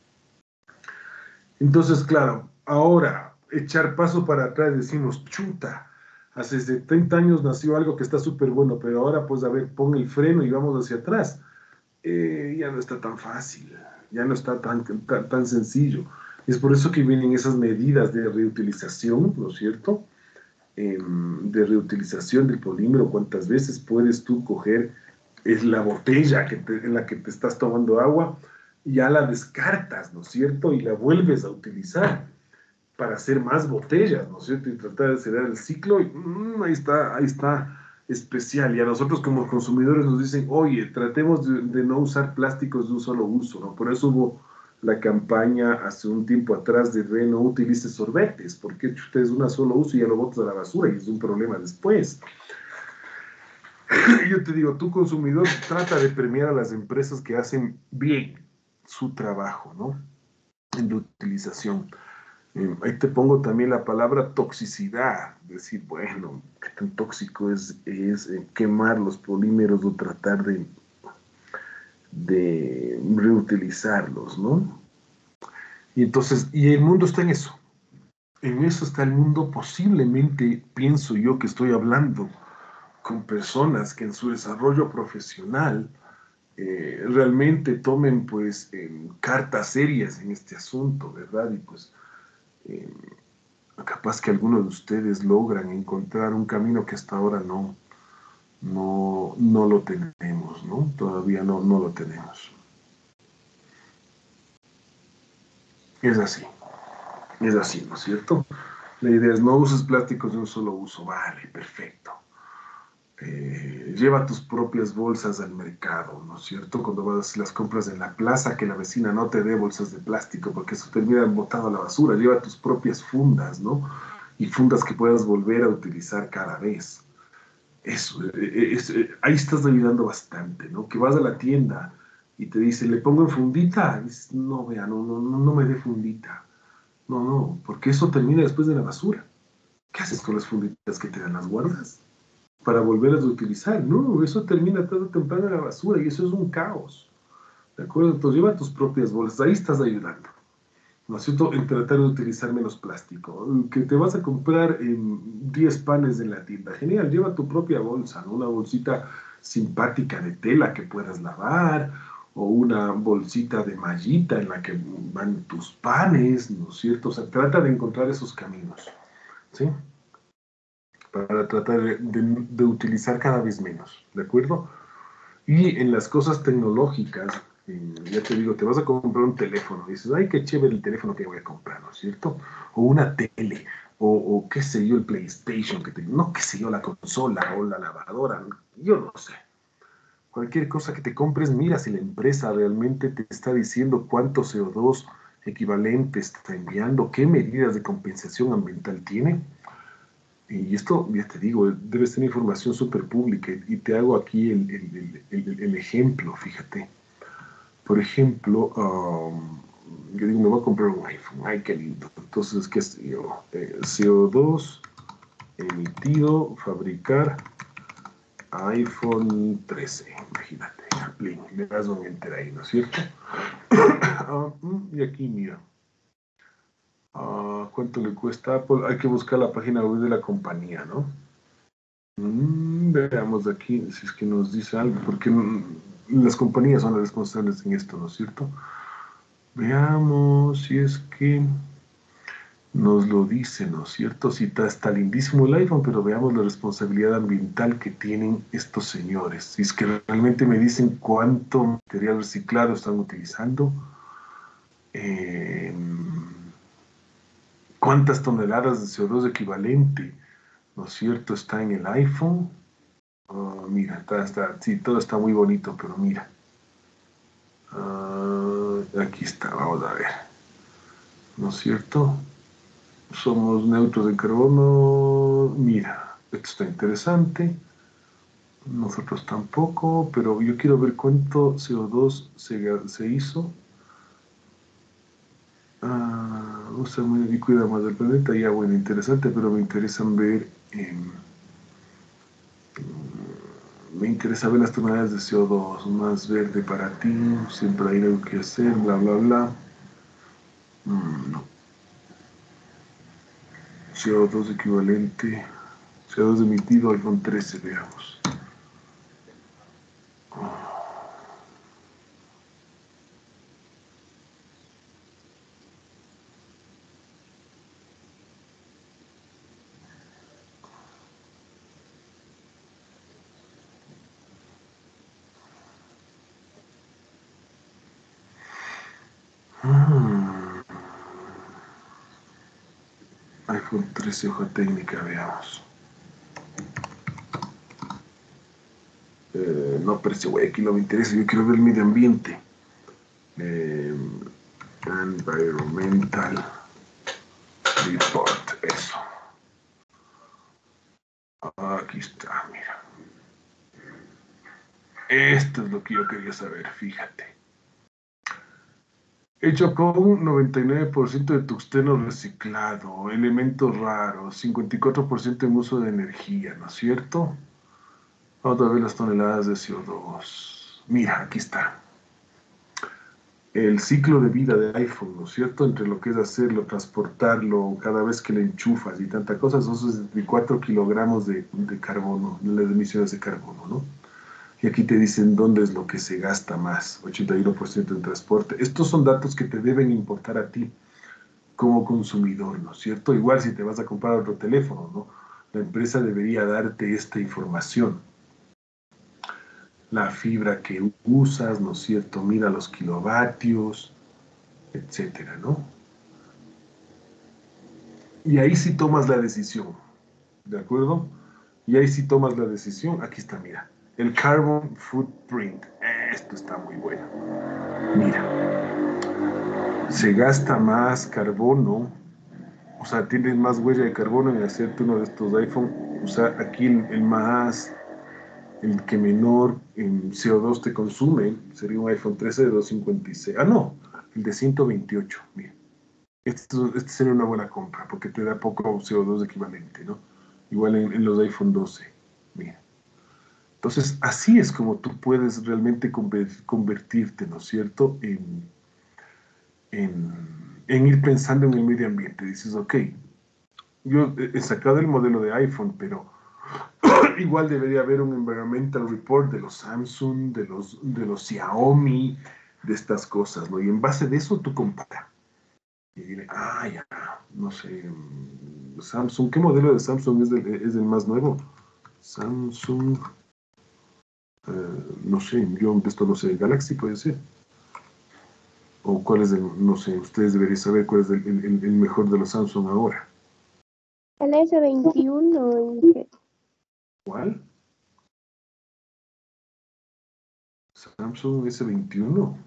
Entonces, claro, ahora echar paso para atrás decimos, chuta, hace setenta años nació algo que está súper bueno, pero ahora pues a ver, pon el freno y vamos hacia atrás. Eh, ya no está tan fácil, ya no está tan, tan, tan sencillo. Es por eso que vienen esas medidas de reutilización, ¿no es cierto? Eh, de reutilización del polímero, cuántas veces puedes tú coger es la botella que te, en la que te estás tomando agua, ya la descartas, ¿no es cierto? Y la vuelves a utilizar para hacer más botellas, ¿no es cierto? Y tratar de cerrar el ciclo, y mmm, ahí está, ahí está especial. Y a nosotros como consumidores nos dicen, oye, tratemos de, de no usar plásticos de un solo uso, ¿no? Por eso hubo la campaña hace un tiempo atrás de re, no utilices sorbetes, porque ustedes una solo uso y ya lo botas a la basura y es un problema después. Yo te digo, tu consumidor trata de premiar a las empresas que hacen bien su trabajo, ¿no? En la utilización. Eh, ahí te pongo también la palabra toxicidad, decir, bueno, qué tan tóxico es, es eh, quemar los polímeros o tratar de, de reutilizarlos, ¿no? Y entonces, y el mundo está en eso, en eso está el mundo. Posiblemente pienso yo que estoy hablando con personas que en su desarrollo profesional eh, realmente tomen pues eh, cartas serias en este asunto, ¿verdad? Y pues eh, capaz que algunos de ustedes logran encontrar un camino que hasta ahora no, no, no lo tenemos, ¿no? Todavía no, no lo tenemos. Es así, es así, ¿no es cierto? La idea es no uses plásticos de un solo uso, vale, perfecto. Eh, lleva tus propias bolsas al mercado, ¿no es cierto? Cuando vas a hacer las compras en la plaza, que la vecina no te dé bolsas de plástico, porque eso termina botado a la basura. Lleva tus propias fundas, ¿no? Y fundas que puedas volver a utilizar cada vez. Eso, es, es, ahí estás ayudando bastante, ¿no? Que vas a la tienda y te dice, ¿le pongo en fundita? Y dices, no, vea, no, no, no me dé fundita. No, no, porque eso termina después de la basura. ¿Qué haces con las funditas que te dan? ¿Las guardas para volverlas a utilizar? No, eso termina tarde o temprano en la basura y eso es un caos. ¿De acuerdo? Entonces lleva tus propias bolsas, ahí estás ayudando. ¿No es cierto? En tratar de utilizar menos plástico. Que te vas a comprar eh, diez panes en la tienda. Genial, lleva tu propia bolsa, ¿no? Una bolsita simpática de tela que puedas lavar, o una bolsita de mallita en la que van tus panes, ¿no es cierto? O sea, trata de encontrar esos caminos, ¿sí? Para tratar de, de, de utilizar cada vez menos, ¿de acuerdo? Y en las cosas tecnológicas, eh, ya te digo, te vas a comprar un teléfono, y dices, ay, qué chévere el teléfono que voy a comprar, ¿no es cierto? O una tele, o, o qué sé yo, el PlayStation, que te, no qué sé yo, la consola o la lavadora, yo no sé. Cualquier cosa que te compres, mira si la empresa realmente te está diciendo cuánto C O dos equivalente está enviando, qué medidas de compensación ambiental tiene. Y esto, ya te digo, debe ser información súper pública. Y te hago aquí el, el- el- el- el ejemplo, fíjate. Por ejemplo, um, yo digo, me voy a comprar un iPhone. Ay, qué lindo. Entonces, ¿qué es yo? Eh, C O dos emitido, fabricar iPhone trece. Imagínate. Plin, le das un enter ahí, ¿no es cierto? Ah, mm, y aquí, mira. Ah, ¿cuánto le cuesta Apple? Hay que buscar la página web de la compañía, ¿no? Mm, veamos aquí si es que nos dice algo, porque mm, las compañías son las responsables en esto, ¿no es cierto? Veamos si es que nos lo dice, ¿no es cierto? Sí, está, está lindísimo el iPhone, pero veamos la responsabilidad ambiental que tienen estos señores. Si es que realmente me dicen cuánto material reciclado están utilizando, eh, cuántas toneladas de C O dos equivalente, ¿no es cierto?, está en el iPhone. Oh, mira, está, está, sí, todo está muy bonito, pero mira. Uh, aquí está, vamos a ver. ¿No es cierto? Somos neutros de carbono. Mira, esto está interesante. Nosotros tampoco, pero yo quiero ver cuánto C O dos se, se hizo. Uh, usa y cuida más del planeta. Ya, bueno, interesante, pero me interesan ver. Eh, Me interesa ver las tonalidades de C O dos, más verde para ti, siempre hay algo que hacer, bla, bla, bla. Mm, no. C O dos equivalente, C O dos emitido, iPhone trece, veamos. Mm. iPhone trece, hoja técnica, veamos. Eh, no, pero ese güey aquí no me interesa, yo quiero ver el medio ambiente. Eh, environmental Report, eso. Aquí está, mira. Esto es lo que yo quería saber, fíjate. Hecho con noventa y nueve por ciento de tuxteno reciclado, elementos raros, cincuenta y cuatro por ciento en uso de energía, ¿no es cierto? Vamos a ver las toneladas de C O dos. Mira, aquí está. El ciclo de vida del iPhone, ¿no es cierto? Entre lo que es hacerlo, transportarlo, cada vez que le enchufas y tanta cosa, son sesenta y cuatro kilogramos de, de carbono, de las emisiones de carbono, ¿no? Y aquí te dicen dónde es lo que se gasta más, ochenta y uno por ciento en transporte. Estos son datos que te deben importar a ti como consumidor, ¿no es cierto? Igual si te vas a comprar otro teléfono, ¿no? La empresa debería darte esta información. La fibra que usas, ¿no es cierto? Mira los kilovatios, etcétera, ¿no? Y ahí sí tomas la decisión, ¿de acuerdo? Y ahí sí tomas la decisión. Aquí está, mira. El Carbon Footprint. Esto está muy bueno. Mira. Se gasta más carbono, o sea, tienes más huella de carbono en hacerte uno de estos iPhone. O sea, aquí el, el más, el que menor en C O dos te consume sería un iPhone trece de doscientos cincuenta y seis. Ah, no, el de ciento veintiocho. Mira, este, este sería una buena compra porque te da poco C O dos equivalente, ¿no? Igual en, en los iPhone doce. Mira. Entonces, así es como tú puedes realmente convertirte, ¿no es cierto?, en, en, en ir pensando en el medio ambiente. Dices, ok, yo he sacado el modelo de iPhone, pero igual debería haber un environmental report de los Samsung, de los, de los Xiaomi, de estas cosas, ¿no? Y en base de eso tú comparas. Y diré, ah, ya, no sé, Samsung, ¿qué modelo de Samsung es el, es el más nuevo? Samsung, eh, no sé, yo esto no sé, Galaxy puede ser. O cuál es el, no sé, ustedes deberían saber cuál es el, el, el mejor de los Samsung ahora. El S veintiuno, ¿Cuál? Samsung ese veintiuno.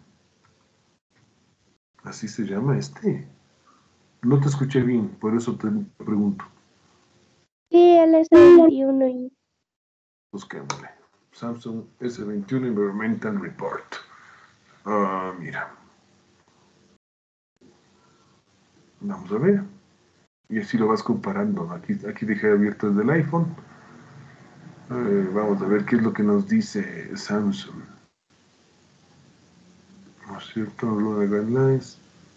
Así se llama este. No te escuché bien, por eso te pregunto. Sí, el ese veintiuno. Y... Busquémosle. Samsung ese veintiuno Environmental Report. Ah, mira. Vamos a ver. Y así lo vas comparando. Aquí, aquí dejé abierto desde el iPhone. Eh, vamos a ver qué es lo que nos dice Samsung. ¿No es cierto? Lo de guidelines.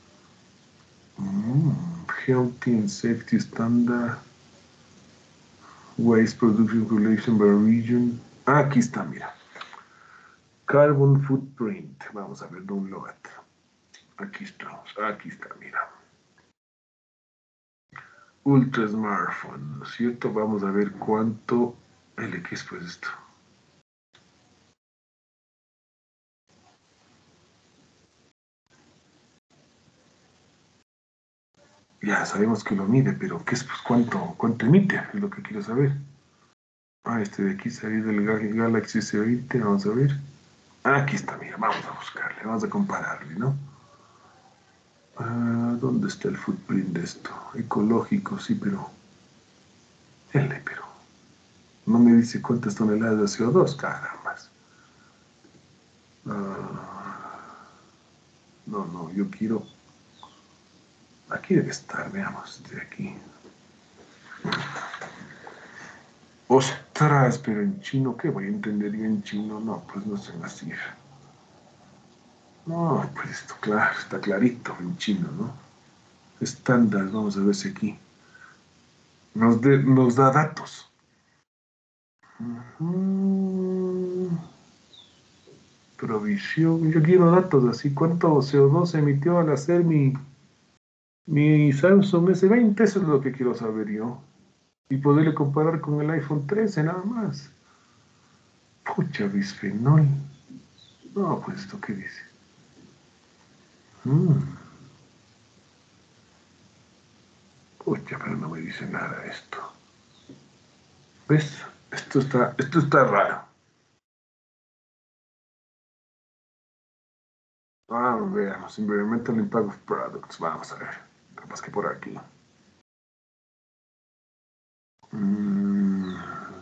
Mm, Healthy and Safety Standard. Waste Production Regulation by Region. Ah, aquí está, mira. Carbon Footprint. Vamos a ver, download. Aquí estamos. Aquí está, mira. Ultra Smartphone, ¿no es cierto? Vamos a ver cuánto... L, ¿qué es pues esto? Ya sabemos que lo mide, pero ¿qué es pues cuánto, cuánto emite? Es lo que quiero saber. Ah, este de aquí salió del Galaxy S veinte, vamos a ver. Ah, aquí está, mira, vamos a buscarle, vamos a compararle, ¿no? Ah, ¿dónde está el footprint de esto? Ecológico, sí, pero... L, pero... No me dice cuántas toneladas de C O dos, carambas. Ah, no, no, yo quiero... Aquí debe estar, veamos, de aquí. Ostras, pero en chino, ¿qué voy a entender yo en chino? No, pues no sé así. No, pues esto, claro, está clarito en chino, ¿no? Estándar, vamos a ver si aquí. Nos, de, nos da datos. Uh-huh. Provisión, yo quiero datos, así, ¿cuánto C O dos emitió al hacer mi, mi Samsung ese veinte? Eso es lo que quiero saber yo. Y poderle comparar con el iPhone trece nada más. Pucha, bisfenol. No, pues esto, ¿qué dice? Mm. Pucha, pero no me dice nada esto. ¿Ves? Esto está, esto está raro. Ah, veamos. Environmental Impact of Products. Vamos a ver. Capaz que por aquí. Mm.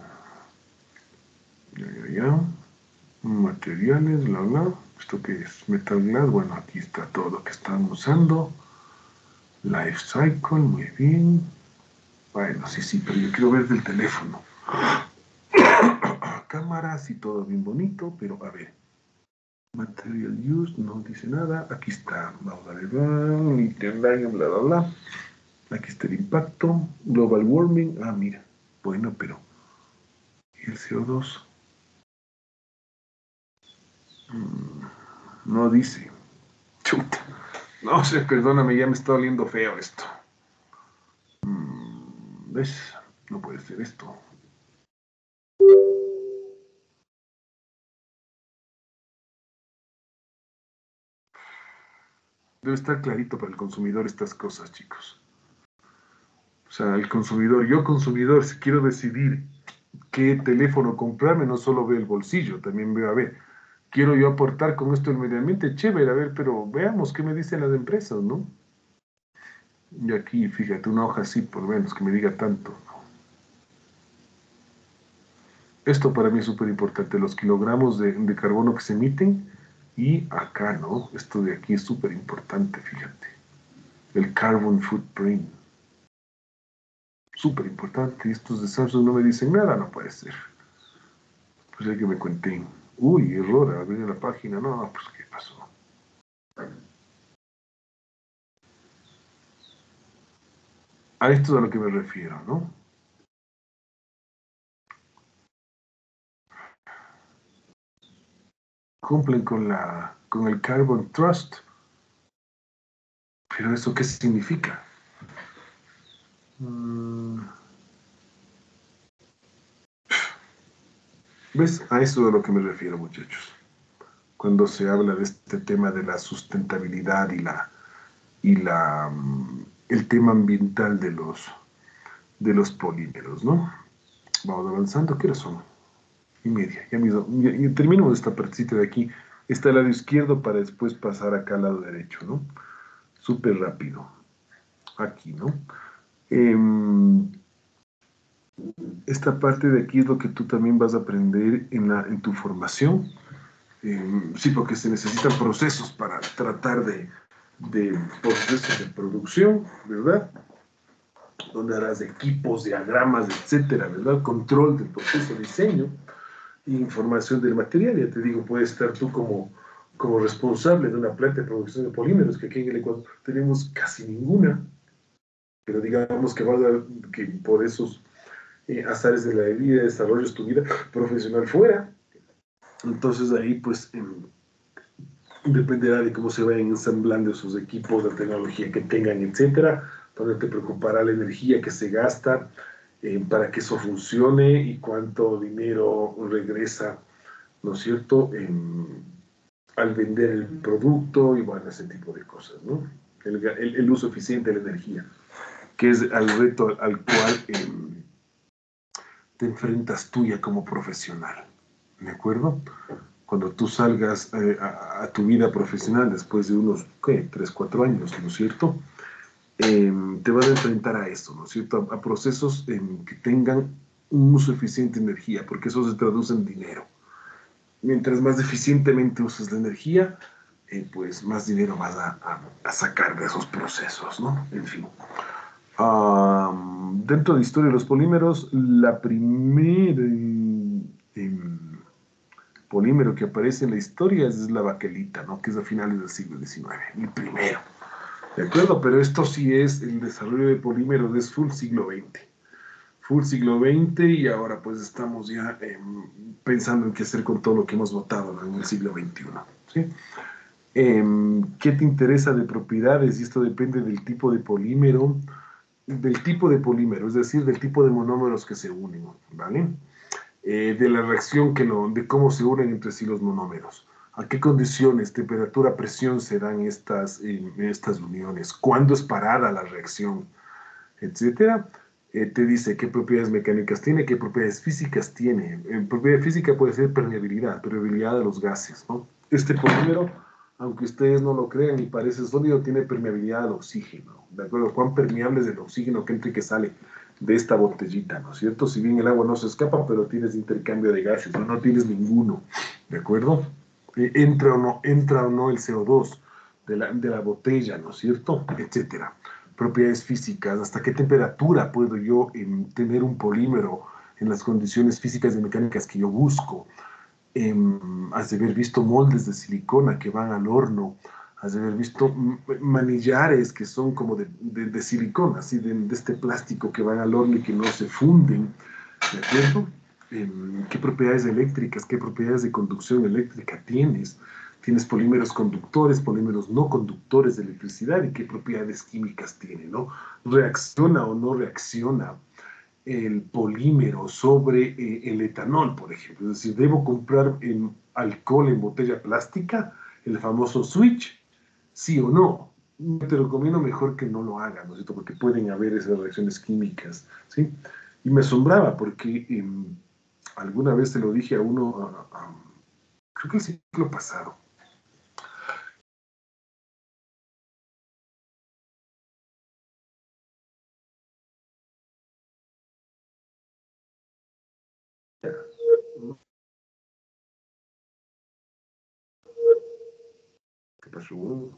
Ya, ya, ya. Materiales, bla, bla. ¿Esto qué es? Metal Glass. Bueno, aquí está todo lo que están usando. Life Cycle, muy bien. Bueno, sí, sí, pero yo quiero ver del teléfono. Cámaras y todo bien bonito, pero a ver. Material Use, no dice nada. Aquí está, vamos a ver. Lithium Ion, bla, bla, bla. Aquí está el impacto. Global Warming. Ah, mira. Bueno, pero... ¿Y el C O dos? Mm, no dice. Chuta. No sé, perdóname, ya me está oliendo feo esto. Mm, ¿ves? No puede ser esto. Debe estar clarito para el consumidor estas cosas, chicos. O sea, el consumidor, yo consumidor, si quiero decidir qué teléfono comprarme, no solo veo el bolsillo, también veo, a ver, quiero yo aportar con esto el medio ambiente, chévere, a ver, pero veamos qué me dicen las empresas, ¿no? Y aquí, fíjate, una hoja así, por lo menos, que me diga tanto, ¿no? Esto para mí es súper importante, los kilogramos de, de carbono que se emiten, y acá, ¿no? Esto de aquí es súper importante, fíjate. El carbon footprint. Súper importante, y estos de Samsung no me dicen nada, no puede ser. Pues hay que me cuenten. Uy, error, abrir la página, no, pues ¿qué pasó? A esto es a lo que me refiero, ¿no? Cumplen con, la, con el Carbon Trust. Pero ¿eso qué significa? Mm. ¿Ves? A eso es a lo que me refiero, muchachos. Cuando se habla de este tema de la sustentabilidad y la y la el tema ambiental de los de los polímeros, ¿no? Vamos avanzando, ¿qué hora son? Y media, ya, mismo, ya, ya terminamos esta partecita de aquí. está al lado izquierdo para después pasar acá al lado derecho, ¿no? Súper rápido. Aquí, ¿no? Eh, esta parte de aquí es lo que tú también vas a aprender en, la, en tu formación. Eh, sí, porque se necesitan procesos para tratar de, de procesos de producción, ¿verdad? Donde harás equipos, diagramas, etcétera, ¿verdad? Control del proceso, diseño, información del material. Ya te digo, puedes estar tú como, como responsable de una planta de producción de polímeros, que aquí en el Ecuador tenemos casi ninguna, pero digamos que, va a dar, que por esos eh, azares de la vida, desarrollos tu vida profesional fuera. Entonces ahí pues eh, dependerá de cómo se vayan ensamblando esos equipos, la tecnología que tengan, etcétera, donde te preocupará la energía que se gasta eh, para que eso funcione y cuánto dinero regresa, ¿no es cierto?, en, al vender el producto y bueno, ese tipo de cosas, ¿no? El, el, el uso eficiente de la energía, que es el reto al cual eh, te enfrentas tú ya como profesional, ¿de acuerdo? Cuando tú salgas eh, a, a tu vida profesional después de unos, ¿qué? tres, cuatro años, ¿no es cierto? Eh, te vas a enfrentar a eso, ¿no es cierto? A, a procesos eh, que tengan un uso eficiente de energía, porque eso se traduce en dinero. Mientras más eficientemente uses la energía, eh, pues más dinero vas a, a, a sacar de esos procesos, ¿no? En fin. Um, dentro de la historia de los polímeros, la primera eh, eh, polímero que aparece en la historia es la baquelita, ¿no? Que es a finales del siglo diecinueve, el primero. ¿De acuerdo? Pero esto sí es, el desarrollo de polímeros es full siglo veinte. Full siglo veinte y ahora pues estamos ya eh, pensando en qué hacer con todo lo que hemos votado, ¿no?, en el siglo veintiuno. ¿Sí? Eh, ¿Qué te interesa de propiedades? Y esto depende del tipo de polímero, del tipo de polímero, es decir, del tipo de monómeros que se unen, ¿vale? Eh, de la reacción, que lo, de cómo se unen entre sí los monómeros. ¿A qué condiciones, temperatura, presión se dan estas, eh, estas uniones? ¿Cuándo es parada la reacción? Etcétera. Eh, te dice qué propiedades mecánicas tiene, qué propiedades físicas tiene. Eh, propiedad física puede ser permeabilidad, permeabilidad de los gases, ¿no? Este polímero, aunque ustedes no lo crean y parece sólido, tiene permeabilidad al oxígeno, ¿de acuerdo? ¿Cuán permeable es el oxígeno que entra y que sale de esta botellita, ¿no es cierto? Si bien el agua no se escapa, pero tienes intercambio de gases, no, no tienes ninguno, ¿de acuerdo? Eh, entra o no, entra o no el C O dos de la, de la botella, ¿no es cierto? Etcétera. Propiedades físicas, hasta qué temperatura puedo yo eh, tener un polímero en las condiciones físicas y mecánicas que yo busco. Eh, has de haber visto moldes de silicona que van al horno, has de haber visto manillares que son como de, de, de silicona, así de, de este plástico que van al horno y que no se funden, ¿de acuerdo? Eh, ¿Qué propiedades eléctricas, qué propiedades de conducción eléctrica tienes? Tienes polímeros conductores, polímeros no conductores de electricidad y qué propiedades químicas tiene, ¿no? ¿Reacciona o no reacciona el polímero sobre eh, el etanol, por ejemplo? Es decir, ¿debo comprar en alcohol en botella plástica, el famoso switch? ¿Sí o no? Te recomiendo mejor que no lo hagas, ¿no es cierto? Porque pueden haber esas reacciones químicas, ¿sí? Y me asombraba porque eh, alguna vez se lo dije a uno, a, a, creo que el ciclo pasado, ¿qué pasó?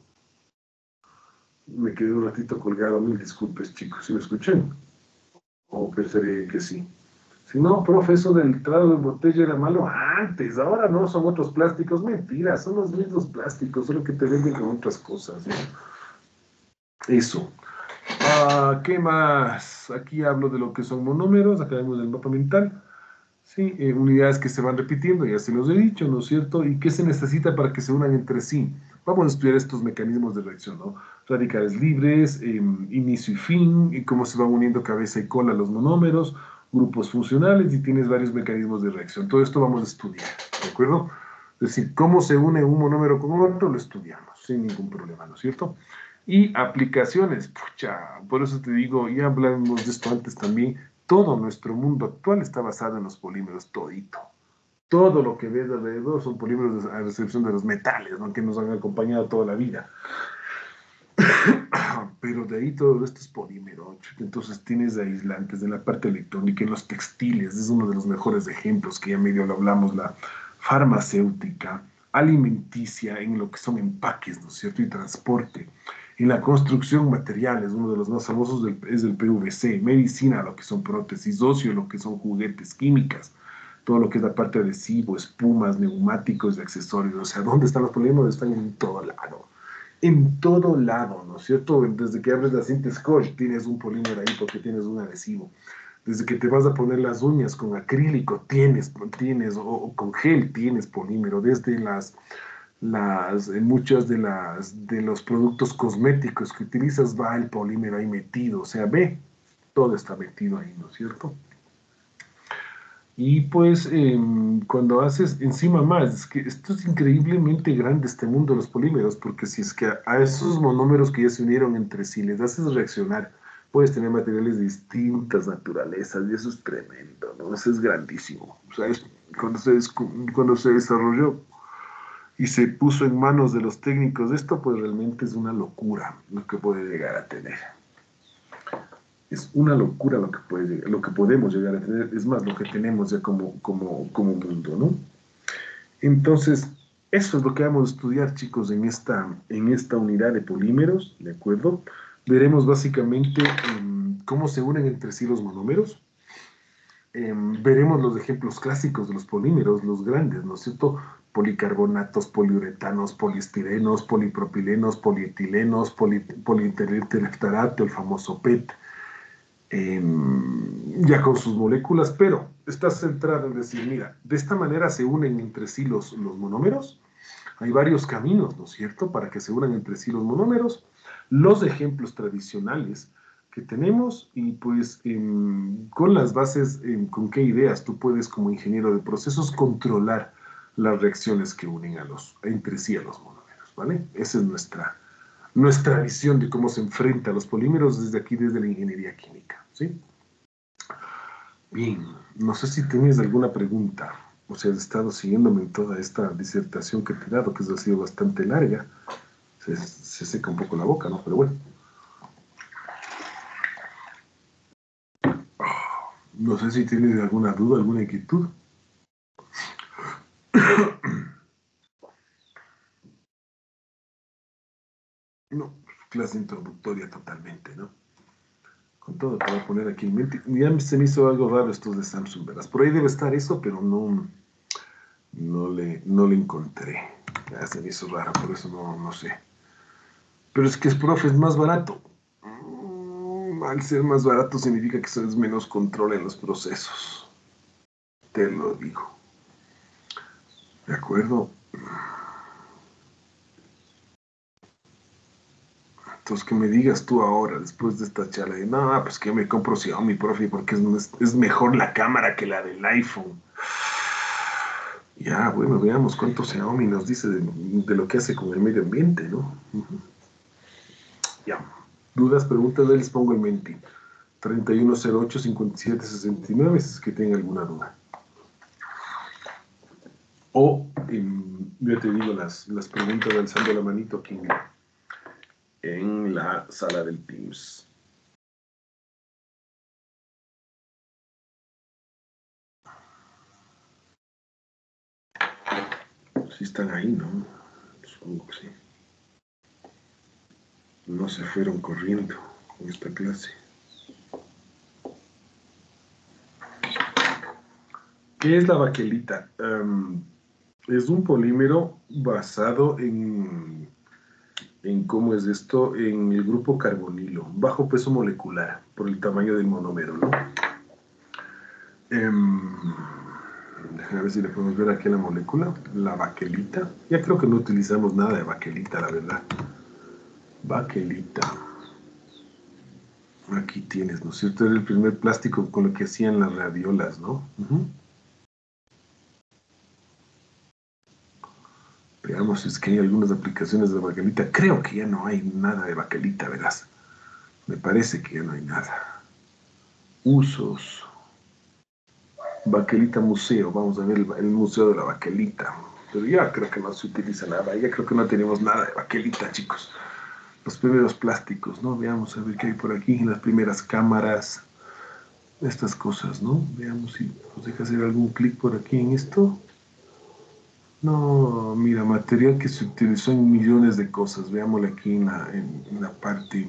Me quedé un ratito colgado, mil disculpes, chicos, ¿sí me escuchan? O pensaré que sí. Si no, profe, eso del trago de botella era malo antes, ahora no, son otros plásticos. Mentira, son los mismos plásticos, solo que te venden con otras cosas, ¿no? Eso. Ah, ¿qué más? Aquí hablo de lo que son monómeros, acá vemos el mapa mental. Sí, eh, unidades que se van repitiendo, ya se los he dicho, ¿no es cierto? ¿Y qué se necesita para que se unan entre sí? Vamos a estudiar estos mecanismos de reacción, ¿no? Radicales libres, eh, inicio y fin, y cómo se van uniendo cabeza y cola los monómeros, grupos funcionales, y tienes varios mecanismos de reacción. Todo esto vamos a estudiar, ¿de acuerdo? Es decir, cómo se une un monómero con otro, lo estudiamos, sin ningún problema, ¿no es cierto? Y aplicaciones, pucha, por eso te digo, ya hablamos de esto antes también, todo nuestro mundo actual está basado en los polímeros, todito, todo lo que ves alrededor son polímeros a excepción de los metales, ¿no? Que nos han acompañado toda la vida. Pero de ahí todo esto es polímero. Entonces tienes aislantes en la parte electrónica, en los textiles, es uno de los mejores ejemplos que ya medio lo hablamos, la farmacéutica, alimenticia, en lo que son empaques, ¿no es cierto? Y transporte. En la construcción, materiales, uno de los más famosos del, es el P V C, medicina, lo que son prótesis, ocio, lo que son juguetes, químicas, todo lo que es la parte de adhesivo, espumas, neumáticos y accesorios. O sea, ¿dónde están los polímeros? Están en todo lado. En todo lado, ¿no es cierto? Desde que abres la cinta Scotch tienes un polímero ahí porque tienes un adhesivo. Desde que te vas a poner las uñas con acrílico tienes, tienes o, o con gel tienes polímero. Desde las, las en muchos de, las, de los productos cosméticos que utilizas va el polímero ahí metido. O sea, ve, todo está metido ahí, ¿no es cierto? Y pues eh, cuando haces encima más, es que esto es increíblemente grande este mundo de los polímeros, porque si es que a, a esos monómeros que ya se unieron entre sí les haces reaccionar, puedes tener materiales de distintas naturalezas y eso es tremendo, ¿no? Eso es grandísimo. O sea, es, cuando, se, cuando se desarrolló y se puso en manos de los técnicos de esto, pues realmente es una locura lo que puede llegar a tener. Es una locura lo que, puede, lo que podemos llegar a tener, es más, lo que tenemos ya como, como, como mundo, ¿no? Entonces, eso es lo que vamos a estudiar, chicos, en esta, en esta unidad de polímeros, ¿de acuerdo? Veremos básicamente um, cómo se unen entre sí los monómeros. Um, veremos los ejemplos clásicos de los polímeros, los grandes, ¿no es cierto? Policarbonatos, poliuretanos, poliestirenos, polipropilenos, polietilenos, poli, poliintertereftarato, el famoso P E T, Eh, ya con sus moléculas, pero está centrado en decir, mira, de esta manera se unen entre sí los, los monómeros. Hay varios caminos, ¿no es cierto?, para que se unan entre sí los monómeros. Los ejemplos tradicionales que tenemos y pues eh, con las bases, eh, con qué ideas tú puedes como ingeniero de procesos controlar las reacciones que unen a los, entre sí a los monómeros, ¿vale? Esa es nuestra, nuestra visión de cómo se enfrenta a los polímeros desde aquí, desde la ingeniería química. ¿Sí? Bien, no sé si tienes alguna pregunta, o si has estado siguiéndome en toda esta disertación que te he dado, que ha sido bastante larga. Se, se seca un poco la boca, ¿no? Pero bueno. No sé si tienes alguna duda, alguna inquietud. No, clase introductoria totalmente, ¿no? Con todo te voy a poner aquí en mente. Ya se me hizo algo raro estos de Samsung, verás. Por ahí debe estar eso, pero no, no, le, no le encontré. Ya se me hizo raro, por eso no, no sé. Pero es que es, profe, es más barato. Mm, al ser más barato significa que es menos control en los procesos. Te lo digo. ¿De acuerdo? Entonces, que me digas tú ahora, después de esta charla, de, no, pues que me compro Xiaomi, profe, porque es, es mejor la cámara que la del iPhone. Ya, bueno, veamos cuánto Xiaomi nos dice de, de lo que hace con el medio ambiente, ¿no? Uh-huh. Ya. Dudas, preguntas, les pongo en mente. treinta y uno cero ocho, cincuenta y siete sesenta y nueve, si es que tenga alguna duda. O, eh, yo te digo las, las preguntas alzando la manito aquí en, en la sala del Teams. Sí están ahí, ¿no? Supongo que sí. No se fueron corriendo con esta clase. ¿Qué es la baquelita? Um, es un polímero basado en, en, ¿cómo es esto? En el grupo carbonilo, bajo peso molecular, por el tamaño del monómero, ¿no? Um, déjame ver si le podemos ver aquí la molécula, la baquelita. Ya creo que no utilizamos nada de baquelita, la verdad. Baquelita. Aquí tienes, ¿no es cierto? Era el primer plástico con lo que hacían las radiolas, ¿no? Uh-huh. Veamos si es que hay algunas aplicaciones de baquelita. Creo que ya no hay nada de baquelita, verás. Me parece que ya no hay nada. Usos. Baquelita Museo, vamos a ver el, el Museo de la Baquelita. Pero ya creo que no se utiliza nada, ya creo que no tenemos nada de baquelita, chicos. Los primeros plásticos, ¿no? Veamos a ver qué hay por aquí, las primeras cámaras, estas cosas, ¿no? Veamos si nos deja hacer algún clic por aquí en esto. No, mira, material que se utilizó en millones de cosas. Veámoslo aquí en la, en, en la parte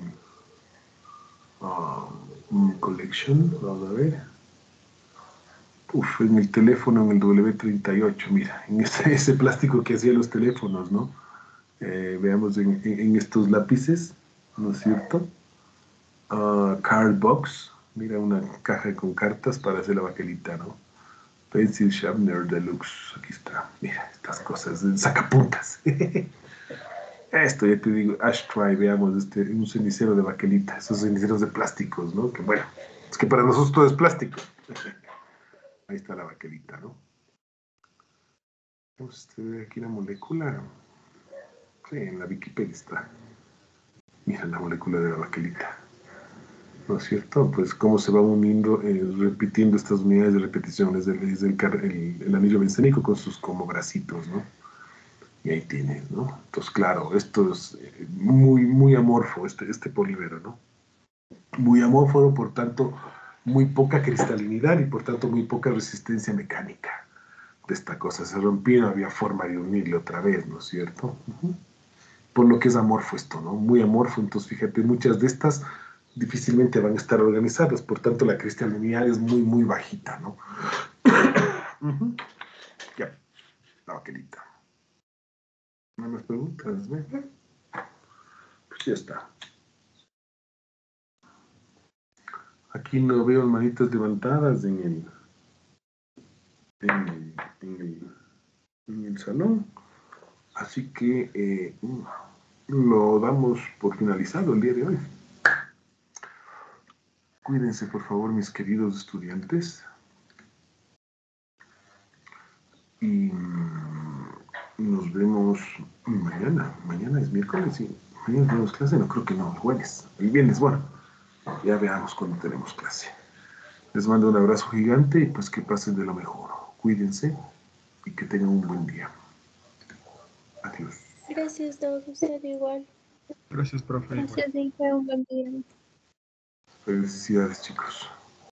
uh, collection, vamos a ver. Uf, en el teléfono, en el W treinta y ocho, mira, en ese, ese plástico que hacía los teléfonos, ¿no? Eh, veamos en, en, en estos lápices, ¿no es cierto? Uh, card box, mira, una caja con cartas para hacer la baquelita, ¿no? Pencil Sharpener Deluxe, aquí está, mira, estas cosas, sacapuntas. Esto ya te digo, ashtray, veamos, este, un cenicero de baquelita, esos ceniceros de plásticos, ¿no? Que bueno, es que para nosotros todo es plástico. Ahí está la baquelita, ¿no? Vamos a ver aquí la molécula. Sí, en la Wikipedia está. Mira la molécula de la baquelita. ¿No es cierto? Pues cómo se va uniendo, eh, repitiendo estas unidades de repetición. Es, el, es el, el, el anillo bencénico con sus como bracitos, ¿no? Y ahí tienes, ¿no? Entonces, claro, esto es muy, muy amorfo, este, este polímero, ¿no? Muy amorfo, por tanto, muy poca cristalinidad y por tanto muy poca resistencia mecánica de esta cosa. Se rompió y no había forma de unirle otra vez, ¿no es cierto? Uh-huh. Por lo que es amorfo esto, ¿no? Muy amorfo, entonces fíjate, muchas de estas difícilmente van a estar organizadas, por tanto la cristalinidad es muy, muy bajita, ¿no? Uh-huh. Ya, la baquelita. ¿No más preguntas? ¿Ve? Pues ya está. Aquí no veo manitas levantadas en el, en el, en el, en el salón. Así que eh, lo damos por finalizado el día de hoy. Cuídense, por favor, mis queridos estudiantes. Y nos vemos mañana. Mañana es miércoles, sí. Mañana tenemos clase, no creo que no, el jueves. El viernes, bueno. Ya veamos cuando tenemos clase. Les mando un abrazo gigante y pues que pasen de lo mejor. Cuídense y que tengan un buen día. Adiós. Gracias, Doug. Usted igual. Gracias, profe. Gracias, Inge. Un buen día. Felicidades, chicos.